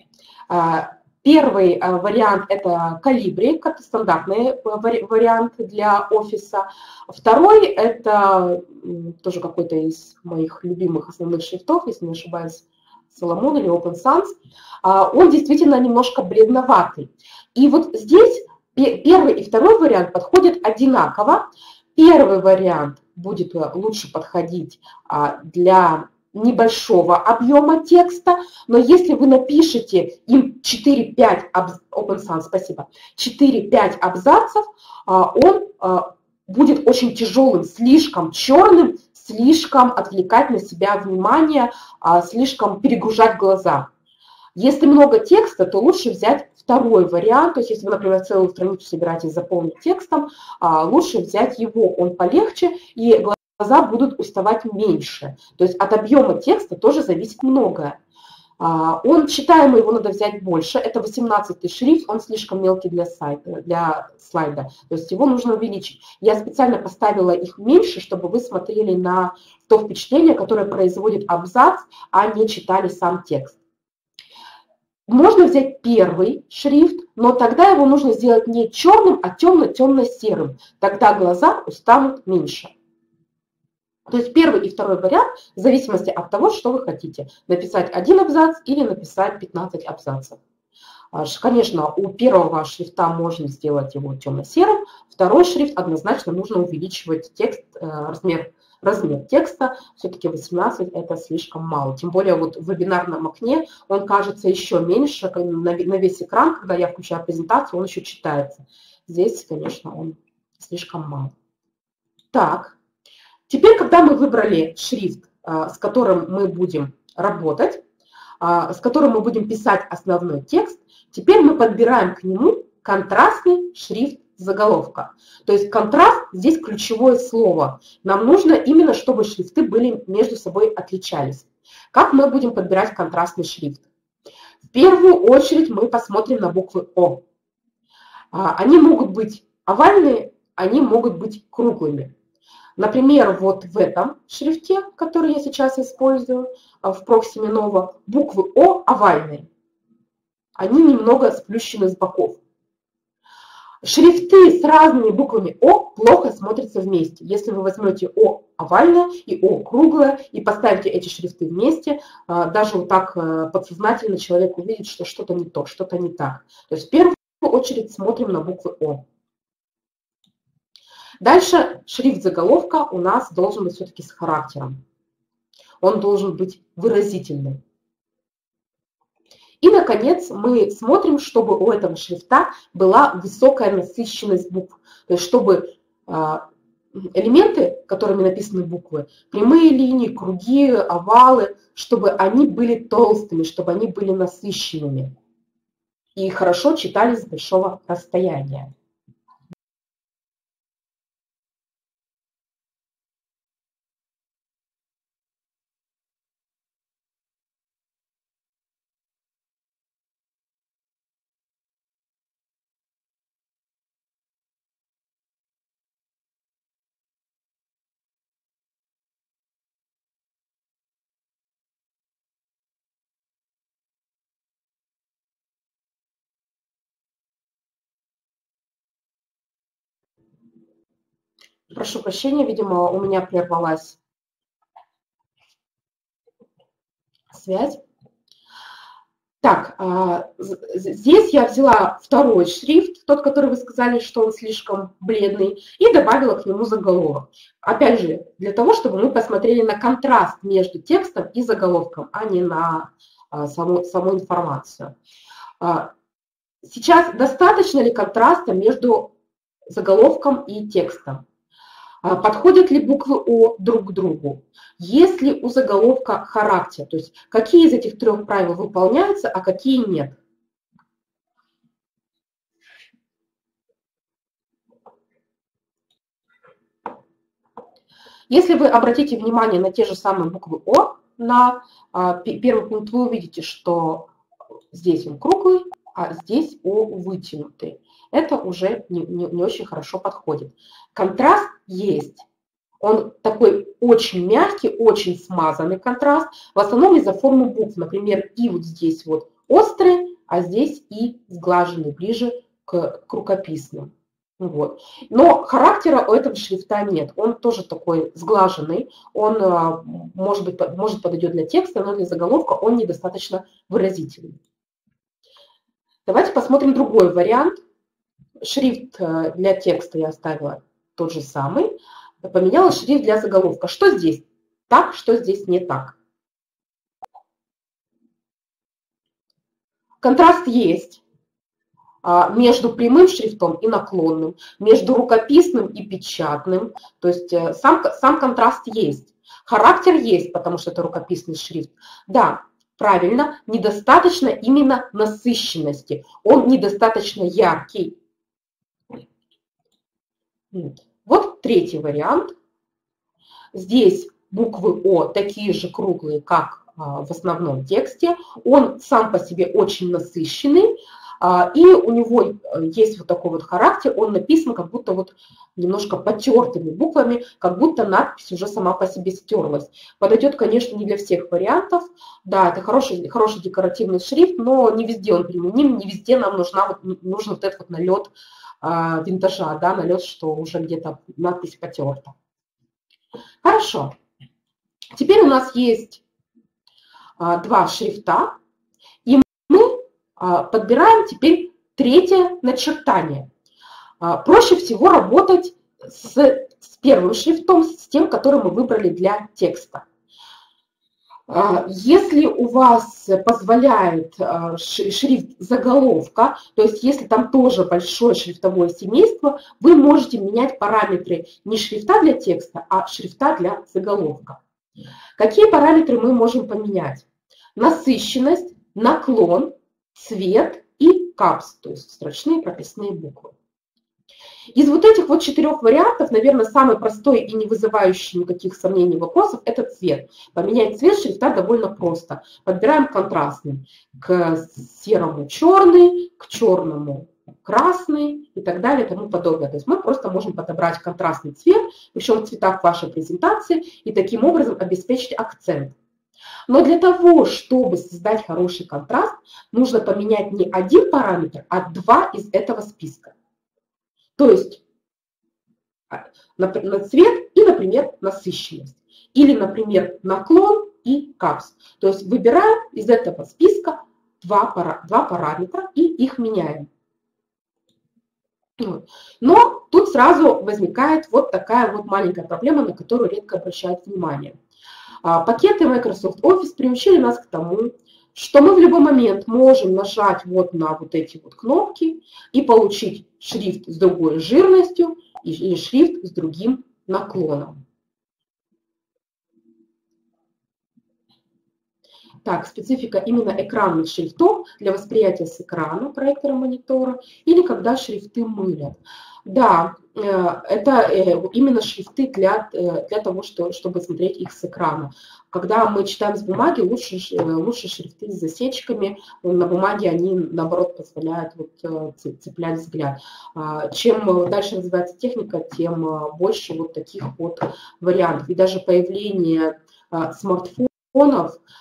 Первый вариант – это Calibri, как стандартный вариант для офиса. Второй – это тоже какой-то из моих любимых основных шрифтов, если не ошибаюсь, Solomon или Open Sans. Он действительно немножко бледноватый. И вот здесь первый и второй вариант подходят одинаково. Первый вариант будет лучше подходить для небольшого объема текста, но если вы напишете им четыре-пять Open Sans, спасибо, четыре-пять абзацев, он будет очень тяжелым, слишком черным, слишком отвлекать на себя внимание, слишком перегружать глаза. Если много текста, то лучше взять второй вариант, то есть если вы, например, целую страницу собираетесь заполнить текстом, лучше взять его, он полегче, и глаза будут уставать меньше. То есть от объема текста тоже зависит многое. Он читаемый, его надо взять больше, это восемнадцатый шрифт, он слишком мелкий для, сайта, для слайда, то есть его нужно увеличить. Я специально поставила их меньше, чтобы вы смотрели на то впечатление, которое производит абзац, а не читали сам текст. Можно взять первый шрифт, но тогда его нужно сделать не черным, а темно-темно-серым. Тогда глаза устанут меньше. То есть первый и второй вариант в зависимости от того, что вы хотите. Написать один абзац или написать пятнадцать абзацев. Конечно, у первого шрифта можно сделать его темно-серым. Второй шрифт однозначно нужно увеличивать текст, размер. Размер текста, все-таки восемнадцать это слишком мало. Тем более вот в вебинарном окне он кажется еще меньше, на весь экран, когда я включаю презентацию, он еще читается. Здесь, конечно, он слишком мал. Так, теперь, когда мы выбрали шрифт, с которым мы будем работать, с которым мы будем писать основной текст, теперь мы подбираем к нему контрастный шрифт заголовка. То есть контраст здесь ключевое слово. Нам нужно именно, чтобы шрифты были между собой отличались. Как мы будем подбирать контрастный шрифт? В первую очередь мы посмотрим на буквы О. Они могут быть овальные, они могут быть круглыми. Например, вот в этом шрифте, который я сейчас использую, в Proxima Nova, буквы О овальные. Они немного сплющены с боков. Шрифты с разными буквами О плохо смотрятся вместе. Если вы возьмете О овальное и О круглое и поставите эти шрифты вместе, даже вот так подсознательно человек увидит, что что-то не то, что-то не так. То есть в первую очередь смотрим на буквы О. Дальше шрифт заголовка у нас должен быть все-таки с характером. Он должен быть выразительным. И, наконец, мы смотрим, чтобы у этого шрифта была высокая насыщенность букв. То есть, чтобы элементы, которыми написаны буквы, прямые линии, круги, овалы, чтобы они были толстыми, чтобы они были насыщенными и хорошо читались с большого расстояния. Прошу прощения, видимо, у меня прервалась связь. Так, здесь я взяла второй шрифт, тот, который вы сказали, что он слишком бледный, и добавила к нему заголовок. Опять же, для того, чтобы мы посмотрели на контраст между текстом и заголовком, а не на саму, саму информацию. Сейчас достаточно ли контраста между заголовком и текстом? Подходят ли буквы О друг к другу? Есть ли у заголовка характер? То есть какие из этих трех правил выполняются, а какие нет? Если вы обратите внимание на те же самые буквы О, на первый пункт, вы увидите, что здесь он круглый, а здесь О вытянутый. Это уже не, не, не очень хорошо подходит. Контраст есть. Он такой очень мягкий, очень смазанный контраст. В основном из-за формы букв. Например, И вот здесь вот острый, а здесь И сглаженный, ближе к, к рукописным. Вот. Но характера у этого шрифта нет. Он тоже такой сглаженный. Он может быть, может подойдет для текста, но для заголовка он недостаточно выразительный. Давайте посмотрим другой вариант. Шрифт для текста я оставила тот же самый. Поменяла шрифт для заголовка. Что здесь так, что здесь не так? Контраст есть между прямым шрифтом и наклонным, между рукописным и печатным. То есть сам, сам контраст есть. Характер есть, потому что это рукописный шрифт. Да, правильно, недостаточно именно насыщенности. Он недостаточно яркий. Вот третий вариант. Здесь буквы О такие же круглые, как в основном тексте. Он сам по себе очень насыщенный. И у него есть вот такой вот характер. Он написан как будто вот немножко потертыми буквами, как будто надпись уже сама по себе стерлась. Подойдет, конечно, не для всех вариантов. Да, это хороший, хороший декоративный шрифт, но не везде он применим, не везде нам нужна, вот, нужен вот этот вот налет винтажа, да, налет, что уже где-то надпись потерта. Хорошо. Теперь у нас есть а, два шрифта, и мы а, подбираем теперь третье начертание. А, проще всего работать с, с первым шрифтом, с тем, который мы выбрали для текста. Если у вас позволяет шрифт заголовка, то есть если там тоже большое шрифтовое семейство, вы можете менять параметры не шрифта для текста, а шрифта для заголовка. Какие параметры мы можем поменять? Насыщенность, наклон, цвет и капс, то есть строчные прописные буквы. Из вот этих вот четырех вариантов, наверное, самый простой и не вызывающий никаких сомнений вопросов – это цвет. Поменять цвет шрифта довольно просто. Подбираем контрастный. К серому черный, к черному красный и так далее и тому подобное. То есть мы просто можем подобрать контрастный цвет, причем в цветах вашей презентации, и таким образом обеспечить акцент. Но для того, чтобы создать хороший контраст, нужно поменять не один параметр, а два из этого списка. То есть на цвет и, например, насыщенность. Или, например, наклон и капс. То есть выбираем из этого списка два, пара, два параметра и их меняем. Но тут сразу возникает вот такая вот маленькая проблема, на которую редко обращают внимание. Пакеты Microsoft Office приучили нас к тому, что мы в любой момент можем нажать вот на вот эти вот кнопки и получить шрифт с другой жирностью или шрифт с другим наклоном. Так, специфика именно экранных шрифтов для восприятия с экрана проектора монитора или когда шрифты мылят. Да, это именно шрифты для, для того, что, чтобы смотреть их с экрана. Когда мы читаем с бумаги, лучше, лучше шрифты с засечками. На бумаге они, наоборот, позволяют вот цеплять взгляд. Чем дальше развивается техника, тем больше вот таких вот вариантов. И даже появление смартфонов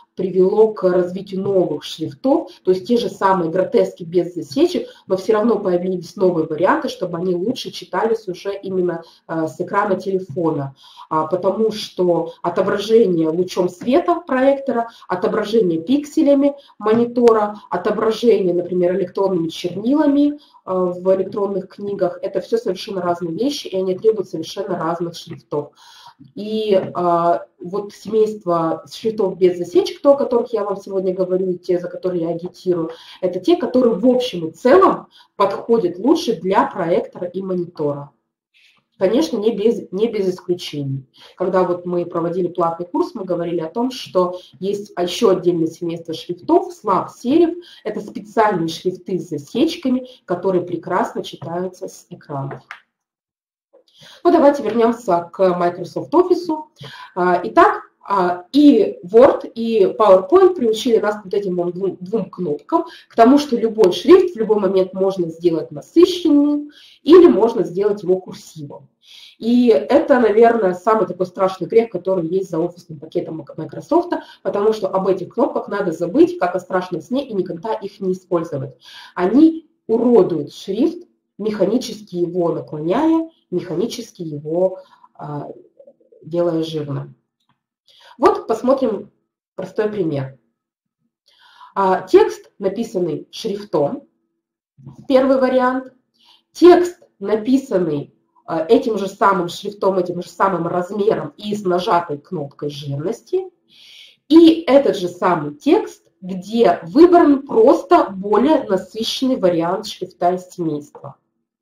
привело к развитию новых шрифтов, то есть те же самые гротески без засечек, но все равно появились новые варианты, чтобы они лучше читались уже именно с экрана телефона, потому что отображение лучом света проектора, отображение пикселями монитора, отображение, например, электронными чернилами в электронных книгах, это все совершенно разные вещи, и они требуют совершенно разных шрифтов. И а, вот семейство шрифтов без засечек, то, о которых я вам сегодня говорю, те, за которые я агитирую, это те, которые в общем и целом подходят лучше для проектора и монитора. Конечно, не без, не без исключений. Когда вот мы проводили платный курс, мы говорили о том, что есть еще отдельное семейство шрифтов, слаб сериф. Это специальные шрифты с засечками, которые прекрасно читаются с экранов. Ну, давайте вернемся к Microsoft Office. Итак, и Word, и PowerPoint приучили нас к вот этим двум, двум кнопкам, к тому, что любой шрифт в любой момент можно сделать насыщенным или можно сделать его курсивом. И это, наверное, самый такой страшный грех, который есть за офисным пакетом Microsoft, потому что об этих кнопках надо забыть, как о страшном сне, и никогда их не использовать. Они уродуют шрифт, механически его наклоняя, механически его а, делая жирным. Вот посмотрим простой пример. А, текст, написанный шрифтом, первый вариант. Текст, написанный а, этим же самым шрифтом, этим же самым размером и с нажатой кнопкой жирности. И этот же самый текст, где выбран просто более насыщенный вариант шрифта из семейства.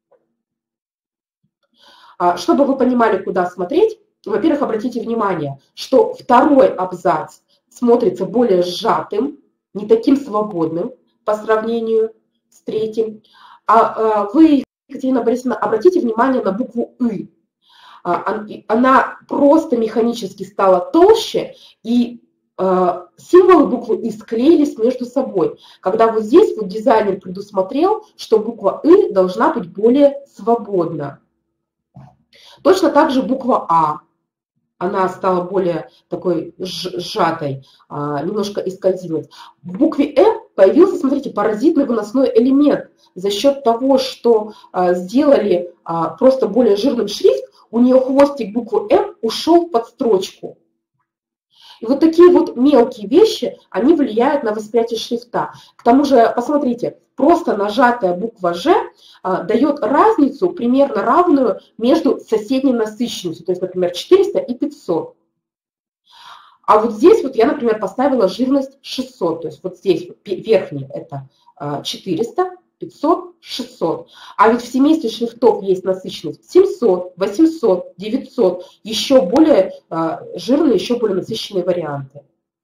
А, чтобы вы понимали, куда смотреть, во-первых, обратите внимание, что второй абзац смотрится более сжатым, не таким свободным по сравнению с третьим. А вы, Екатерина Борисовна, обратите внимание на букву «ы». Она просто механически стала толще, и символы буквы «ы» склеились между собой. Когда вот здесь вот дизайнер предусмотрел, что буква «ы» должна быть более свободна. Точно так же буква «а». Она стала более такой сжатой, немножко исказилась. В букве «М» появился, смотрите, паразитный выносной элемент. За счет того, что сделали просто более жирным шрифт, у нее хвостик буквы «М» ушел под строчку. И вот такие вот мелкие вещи, они влияют на восприятие шрифта. К тому же, посмотрите, просто нажатая буква «Ж» дает разницу примерно равную между соседней насыщенностью, то есть, например, четыреста и пятьсот. А вот здесь вот я, например, поставила жирность шестьсот, то есть вот здесь вот верхний это четыреста, пятьсот, шестьсот. А ведь в семействе шрифтов есть насыщенность семьсот, восемьсот, девятьсот, еще более жирные, еще более насыщенные варианты.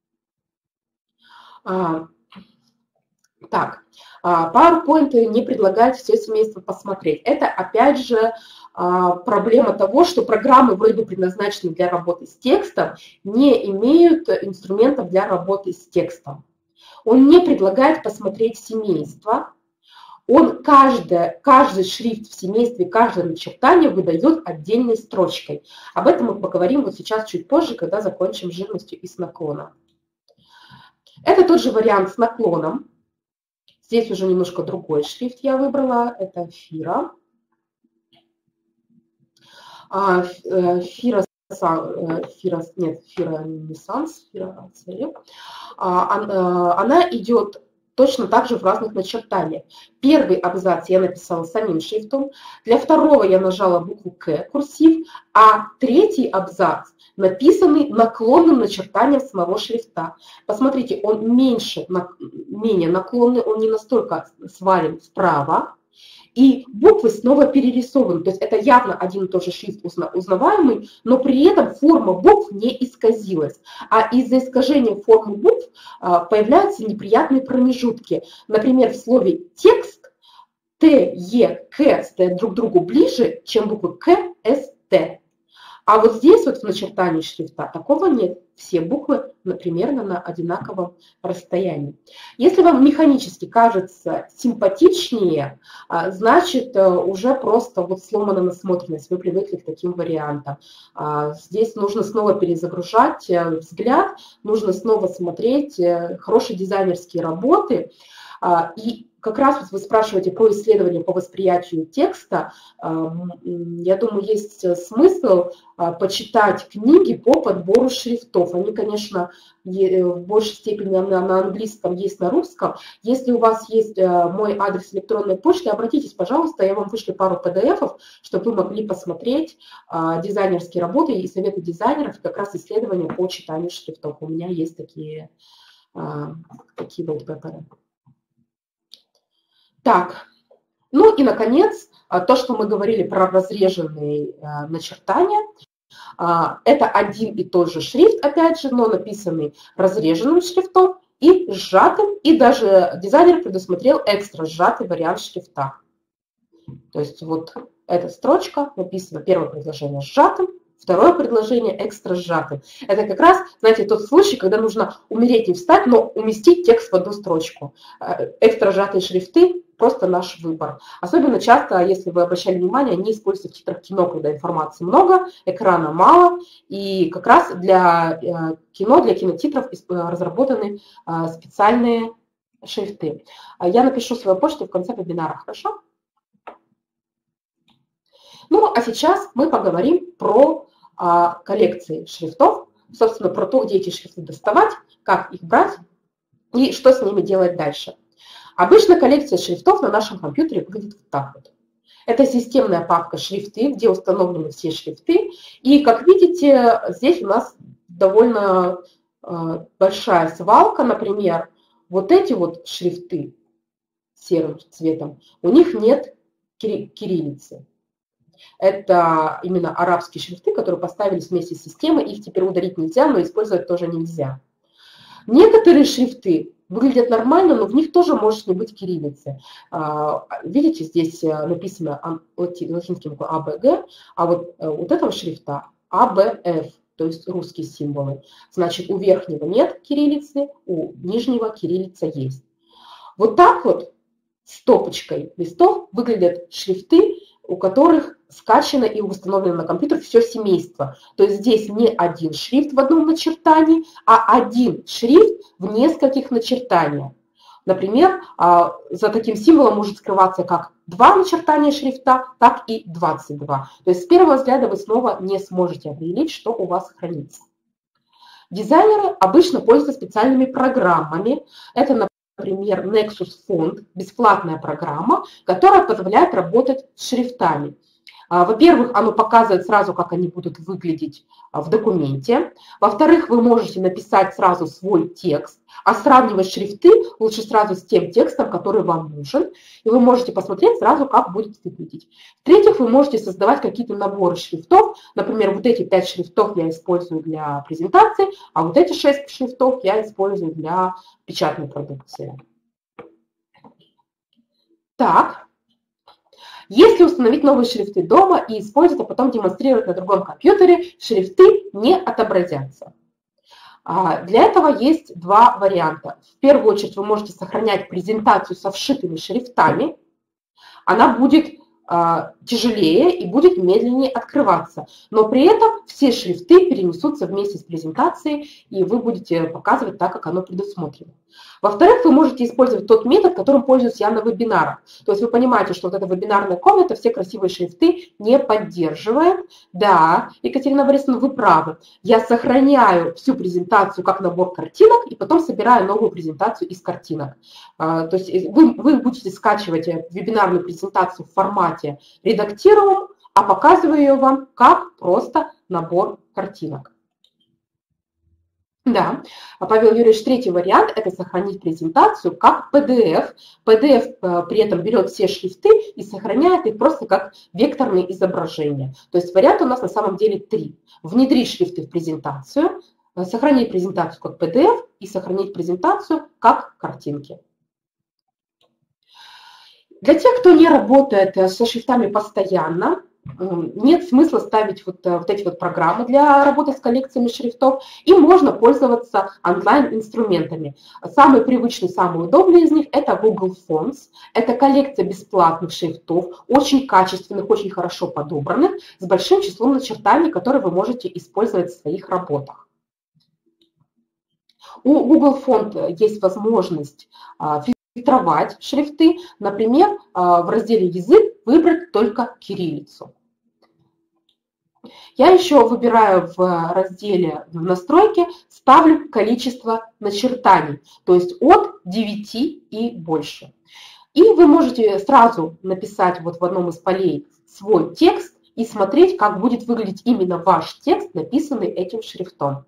Так. PowerPoint не предлагает все семейство посмотреть. Это, опять же, проблема того, что программы, вроде бы предназначенные для работы с текстом, не имеют инструментов для работы с текстом. Он не предлагает посмотреть семейство. Он каждое, каждый шрифт в семействе, каждое начертание выдает отдельной строчкой. Об этом мы поговорим вот сейчас чуть позже, когда закончим жирностью и с наклоном. Это тот же вариант с наклоном. Здесь уже немножко другой шрифт я выбрала, это Фира. Фира, Фира нет, Фира не Санс, Фира Цереб. Она идет точно так же в разных начертаниях. Первый абзац я написала самим шрифтом, для второго я нажала букву К, курсив, а третий абзац написанный наклонным начертанием самого шрифта. Посмотрите, он меньше, менее наклонный, он не настолько свален вправо, и буквы снова перерисованы. То есть это явно один и тот же шрифт узнаваемый, но при этом форма букв не исказилась. А из-за искажения формы букв появляются неприятные промежутки. Например, в слове «текст» Т, Е, К стоят друг к другу ближе, чем буквы К, С, Т. А вот здесь вот в начертании шрифта такого нет. Все буквы примерно на одинаковом расстоянии. Если вам механически кажется симпатичнее, значит уже просто вот сломана насмотренность, вы привыкли к таким вариантам. Здесь нужно снова перезагружать взгляд, нужно снова смотреть хорошие дизайнерские работы. И как раз вот вы спрашиваете про исследования по восприятию текста. Я думаю, есть смысл почитать книги по подбору шрифтов. Они, конечно, в большей степени на английском, есть на русском. Если у вас есть мой адрес электронной почты, обратитесь, пожалуйста, я вам вышлю пару пи ди эфов, чтобы вы могли посмотреть дизайнерские работы и советы дизайнеров, как раз исследования по читанию шрифтов. У меня есть такие, такие вот пейперы. Так, ну и, наконец, то, что мы говорили про разреженные начертания. Это один и тот же шрифт, опять же, но написанный разреженным шрифтом и сжатым, и даже дизайнер предусмотрел экстра сжатый вариант шрифта. То есть вот эта строчка написана, первое предложение сжатым, второе предложение экстра сжатым. Это как раз, знаете, тот случай, когда нужно умереть и встать, но уместить текст в одну строчку. Экстра сжатые шрифты – просто наш выбор. Особенно часто, если вы обращали внимание, они используются в титрах кино, когда информации много, экрана мало. И как раз для кино, для кинотитров разработаны специальные шрифты. Я напишу свою почту в конце вебинара, хорошо? Ну, а сейчас мы поговорим про а, коллекции шрифтов, собственно, про то, где эти шрифты доставать, как их брать и что с ними делать дальше. Обычно коллекция шрифтов на нашем компьютере выглядит вот так вот. Это системная папка «Шрифты», где установлены все шрифты. И, как видите, здесь у нас довольно а, большая свалка. Например, вот эти вот шрифты серым цветом, у них нет кириллицы. Это именно арабские шрифты, которые поставились вместе с системой, их теперь удалить нельзя, но использовать тоже нельзя. Некоторые шрифты выглядят нормально, но в них тоже может не быть кириллицы. Видите, здесь написано латинским буквой а бэ гэ, а вот у этого шрифта а бэ эф, то есть русские символы. Значит, у верхнего нет кириллицы, у нижнего кириллица есть. Вот так вот стопочкой листов выглядят шрифты, у которых скачано и установлено на компьютер все семейство. То есть здесь не один шрифт в одном начертании, а один шрифт в нескольких начертаниях. Например, за таким символом может скрываться как два начертания шрифта, так и двадцать два. То есть с первого взгляда вы снова не сможете определить, что у вас хранится. Дизайнеры обычно пользуются специальными программами. Это, например, Nexus Font, бесплатная программа, которая позволяет работать с шрифтами. Во-первых, оно показывает сразу, как они будут выглядеть в документе. Во-вторых, вы можете написать сразу свой текст, а сравнивать шрифты лучше сразу с тем текстом, который вам нужен. И вы можете посмотреть сразу, как будет выглядеть. В-третьих, вы можете создавать какие-то наборы шрифтов. Например, вот эти пять шрифтов я использую для презентации, а вот эти шесть шрифтов я использую для печатной продукции. Так. Если установить новые шрифты дома и использовать, а потом демонстрировать на другом компьютере, шрифты не отобразятся. Для этого есть два варианта. В первую очередь вы можете сохранять презентацию со вшитыми шрифтами. Она будет тяжелее и будет медленнее открываться. Но при этом все шрифты перенесутся вместе с презентацией, и вы будете показывать так, как оно предусмотрено. Во-вторых, вы можете использовать тот метод, которым пользуюсь я на вебинарах. То есть вы понимаете, что вот эта вебинарная комната все красивые шрифты не поддерживает. Да, Екатерина Борисовна, вы правы. Я сохраняю всю презентацию как набор картинок и потом собираю новую презентацию из картинок. То есть вы, вы будете скачивать вебинарную презентацию в формате редактируем, а показываю ее вам как просто набор картинок. Да, Павел Юрьевич, третий вариант – это сохранить презентацию как пи ди эф. пи ди эф при этом берет все шрифты и сохраняет их просто как векторные изображения. То есть вариант у нас на самом деле три. Внедрить шрифты в презентацию, сохранить презентацию как пи ди эф и сохранить презентацию как картинки. Для тех, кто не работает со шрифтами постоянно, нет смысла ставить вот, вот эти вот программы для работы с коллекциями шрифтов, и можно пользоваться онлайн-инструментами. Самый привычный, самый удобный из них – это Google Fonts. Это коллекция бесплатных шрифтов, очень качественных, очень хорошо подобранных, с большим числом начертаний, которые вы можете использовать в своих работах. У Google Font есть возможность фильтровать шрифты, например, в разделе «Язык» выбрать только кириллицу. Я еще выбираю в разделе «Настройки», ставлю количество начертаний, то есть от девяти и больше. И вы можете сразу написать вот в одном из полей свой текст и смотреть, как будет выглядеть именно ваш текст, написанный этим шрифтом.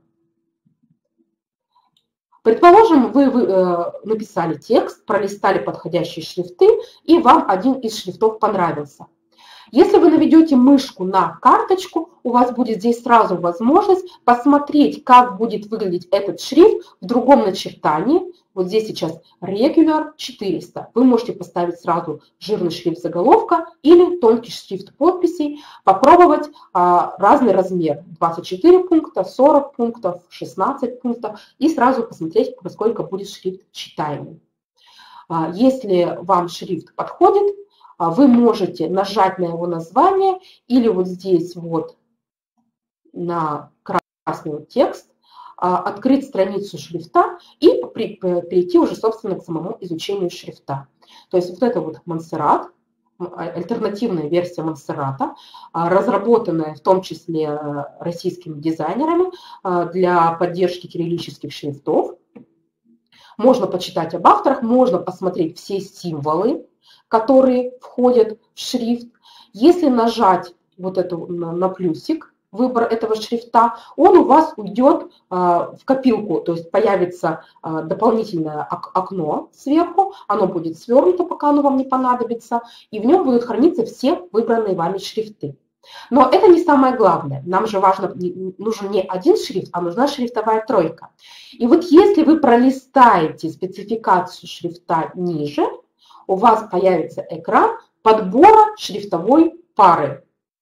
Предположим, вы, вы э, написали текст, пролистали подходящие шрифты, и вам один из шрифтов понравился. Если вы наведете мышку на карточку, у вас будет здесь сразу возможность посмотреть, как будет выглядеть этот шрифт в другом начертании. Вот здесь сейчас Regular четыреста. Вы можете поставить сразу жирный шрифт заголовка или тонкий шрифт подписей, попробовать а, разный размер. двадцать четыре пункта, сорок пунктов, шестнадцать пунктов. И сразу посмотреть, насколько будет шрифт читаемый. А, если вам шрифт подходит, вы можете нажать на его название или вот здесь вот на красный текст, открыть страницу шрифта и перейти уже, собственно, к самому изучению шрифта. То есть вот это вот Монсеррат, альтернативная версия Монсеррата, разработанная в том числе российскими дизайнерами для поддержки кириллических шрифтов. Можно почитать об авторах, можно посмотреть все символы, которые входят в шрифт. Если нажать вот эту на, на плюсик, выбор этого шрифта, он у вас уйдет а, в копилку, то есть появится а, дополнительное окно сверху, оно будет свернуто, пока оно вам не понадобится, и в нем будут храниться все выбранные вами шрифты. Но это не самое главное. Нам же важно, нужен не один шрифт, а нужна шрифтовая тройка. И вот если вы пролистаете спецификацию шрифта ниже, у вас появится экран подбора шрифтовой пары.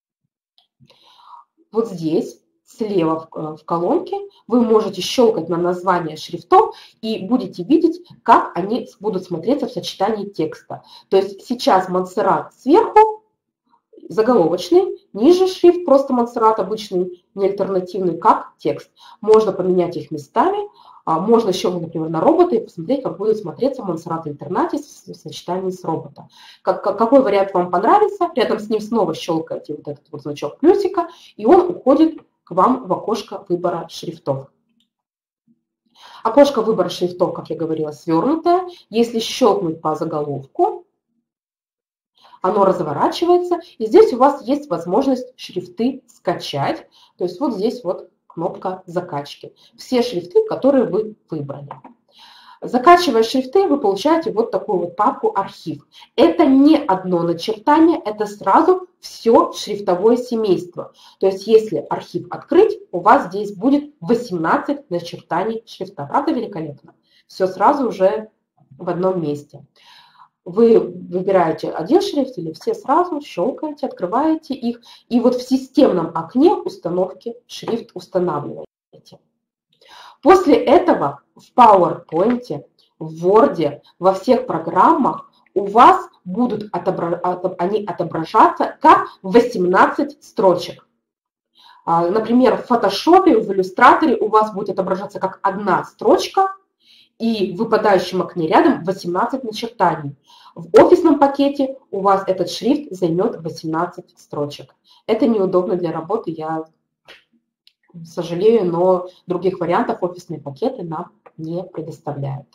Вот здесь, слева в колонке, вы можете щелкать на название шрифтов и будете видеть, как они будут смотреться в сочетании текста. То есть сейчас Монсеррат сверху, заголовочный, ниже шрифт просто Монсеррат обычный, не альтернативный, как текст. Можно поменять их местами. Можно щелкнуть, например, на робота и посмотреть, как будет смотреться Монсеррат Альтернатис в сочетании с роботом. Как, какой вариант вам понравится, рядом с ним снова щелкаете вот этот вот значок плюсика, и он уходит к вам в окошко выбора шрифтов. Окошко выбора шрифтов, как я говорила, свернутое. Если щелкнуть по заголовку, оно разворачивается, и здесь у вас есть возможность шрифты скачать. То есть вот здесь вот кнопка закачки. Все шрифты, которые вы выбрали. Закачивая шрифты, вы получаете вот такую вот папку «Архив». Это не одно начертание, это сразу все шрифтовое семейство. То есть если архив открыть, у вас здесь будет восемнадцать начертаний шрифта. Правда великолепно? Все сразу уже в одном месте. Вы выбираете один шрифт или все сразу, щелкаете, открываете их. И вот в системном окне установки шрифт устанавливаете. После этого в PowerPoint, в Word, во всех программах у вас будут отобра... они отображаться как восемнадцать строчек. Например, в Photoshop, в Illustrator у вас будет отображаться как одна строчка, и в выпадающем окне рядом восемнадцать начертаний. В офисном пакете у вас этот шрифт займет восемнадцать строчек. Это неудобно для работы, я сожалею, но других вариантов офисные пакеты нам не предоставляют.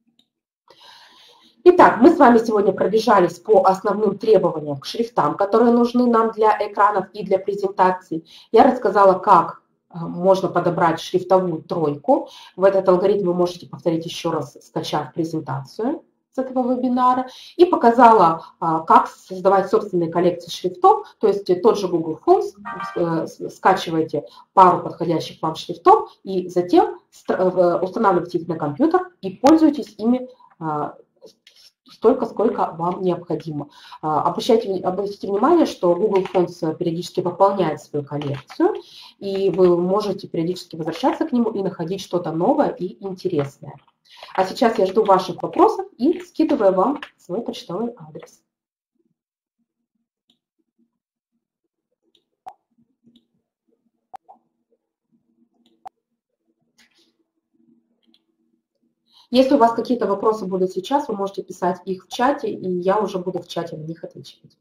Итак, мы с вами сегодня пробежались по основным требованиям к шрифтам, которые нужны нам для экранов и для презентаций. Я рассказала, как можно подобрать шрифтовую тройку. В этот алгоритм вы можете повторить еще раз, скачав презентацию с этого вебинара. И показала, как создавать собственные коллекции шрифтов. То есть тот же Google Fonts, скачиваете пару подходящих вам шрифтов и затем устанавливаете их на компьютер и пользуетесь ими столько, сколько вам необходимо. Обращайте, обратите внимание, что Google Fonts периодически пополняет свою коллекцию, и вы можете периодически возвращаться к нему и находить что-то новое и интересное. А сейчас я жду ваших вопросов и скидываю вам свой почтовый адрес. Если у вас какие-то вопросы будут сейчас, вы можете писать их в чате, и я уже буду в чате на них отвечать.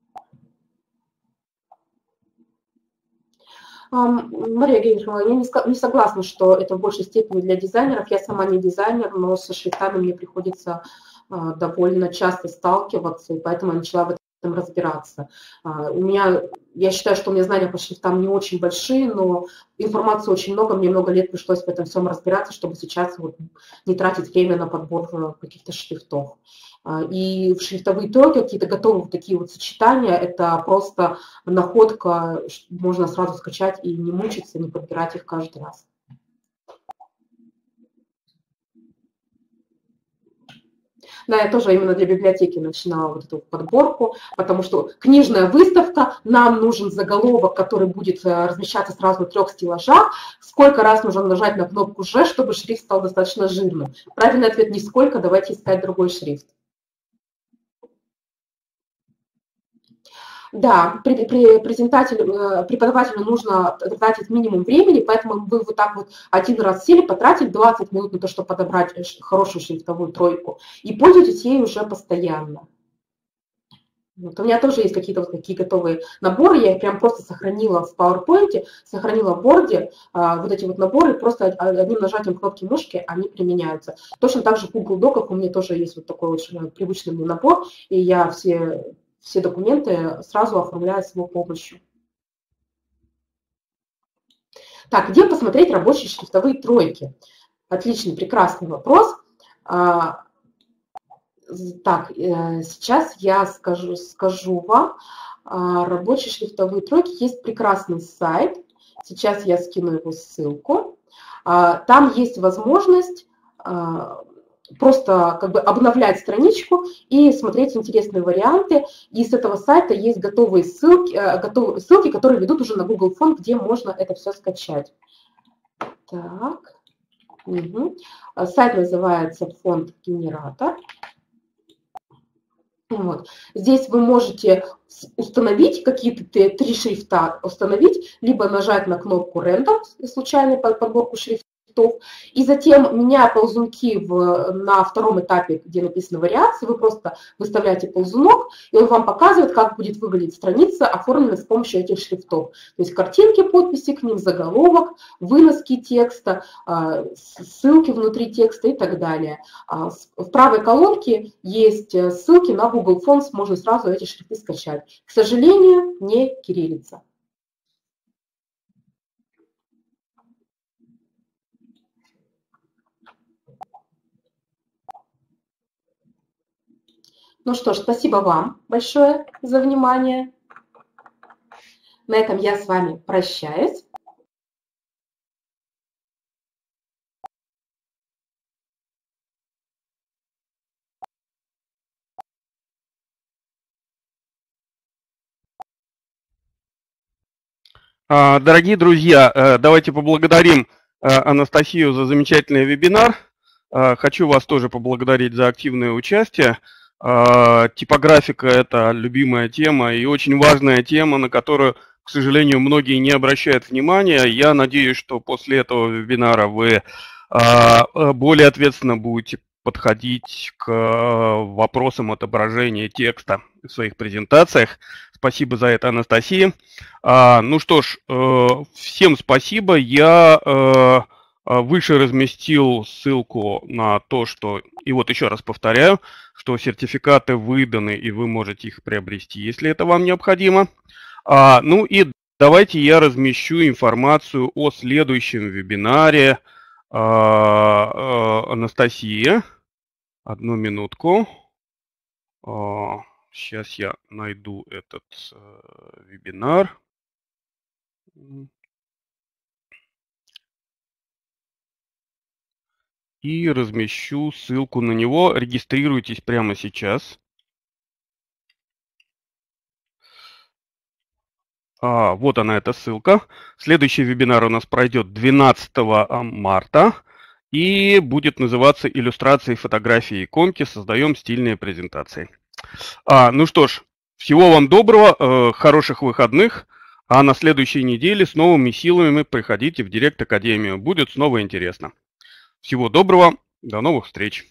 Мария Генриховна, я не согласна, что это в большей степени для дизайнеров. Я сама не дизайнер, но со шрифтами мне приходится довольно часто сталкиваться, и поэтому я начала в этом разбираться. У меня, я считаю, что у меня знания по шрифтам не очень большие, но информации очень много, мне много лет пришлось в этом всем разбираться, чтобы сейчас вот не тратить время на подбор каких-то шрифтов. И шрифтовые троки, какие-то готовые вот такие вот сочетания, это просто находка, можно сразу скачать и не мучиться, не подбирать их каждый раз. Да, я тоже именно для библиотеки начинала вот эту подборку, потому что книжная выставка, нам нужен заголовок, который будет размещаться сразу в трех стеллажах. Сколько раз нужно нажать на кнопку «Ж», чтобы шрифт стал достаточно жирным? Правильный ответ – нисколько, давайте искать другой шрифт. Да, при, при презентателю, преподавателю нужно тратить минимум времени, поэтому вы вот так вот один раз сели, потратили двадцать минут на то, чтобы подобрать хорошую шрифтовую тройку, и пользуйтесь ей уже постоянно. Вот у меня тоже есть какие-то вот такие готовые наборы, я их прям просто сохранила в PowerPoint, сохранила в Word, вот эти вот наборы, просто одним нажатием кнопки мышки они применяются. Точно так же в Google Доках у меня тоже есть вот такой вот привычный мне набор, и я все... все документы сразу оформляю с его помощью. Так, где посмотреть рабочие шрифтовые тройки? Отличный, прекрасный вопрос. Так, сейчас я скажу, скажу вам. Рабочие шрифтовые тройки, есть прекрасный сайт. Сейчас я скину его ссылку. Там есть возможность просто как бы обновлять страничку и смотреть интересные варианты. И с этого сайта есть готовые ссылки, готовые ссылки, которые ведут уже на Google Font, где можно это все скачать. Так. Угу. Сайт называется Фонд-генератор. Вот. Здесь вы можете установить какие-то три шрифта, установить, либо нажать на кнопку Random, случайную подборку шрифтов, и затем, меняя ползунки в, на втором этапе, где написано вариации, вы просто выставляете ползунок, и он вам показывает, как будет выглядеть страница, оформленная с помощью этих шрифтов. То есть картинки, подписи к ним, заголовок, выноски текста, ссылки внутри текста и так далее. В правой колонке есть ссылки на Google Fonts, можно сразу эти шрифты скачать. К сожалению, не кириллица. Ну что ж, спасибо вам большое за внимание. На этом я с вами прощаюсь. Дорогие друзья, давайте поблагодарим Анастасию за замечательный вебинар. Хочу вас тоже поблагодарить за активное участие. Типографика – это любимая тема и очень важная тема, на которую, к сожалению, многие не обращают внимания. Я надеюсь, что после этого вебинара вы более ответственно будете подходить к вопросам отображения текста в своих презентациях. Спасибо за это, Анастасия. Ну что ж, всем спасибо. Я выше разместил ссылку на то, что, и вот еще раз повторяю, что сертификаты выданы, и вы можете их приобрести, если это вам необходимо. Ну и давайте я размещу информацию о следующем вебинаре. Анастасия, одну минутку. Сейчас я найду этот вебинар. и размещу ссылку на него. Регистрируйтесь прямо сейчас. А, вот она, эта ссылка. Следующий вебинар у нас пройдет двенадцатого марта и будет называться «Иллюстрации, фотографии, иконки. Создаем стильные презентации». А, ну что ж, всего вам доброго, э, хороших выходных, а на следующей неделе с новыми силами приходите в Директ Академию. Будет снова интересно. Всего доброго, до новых встреч.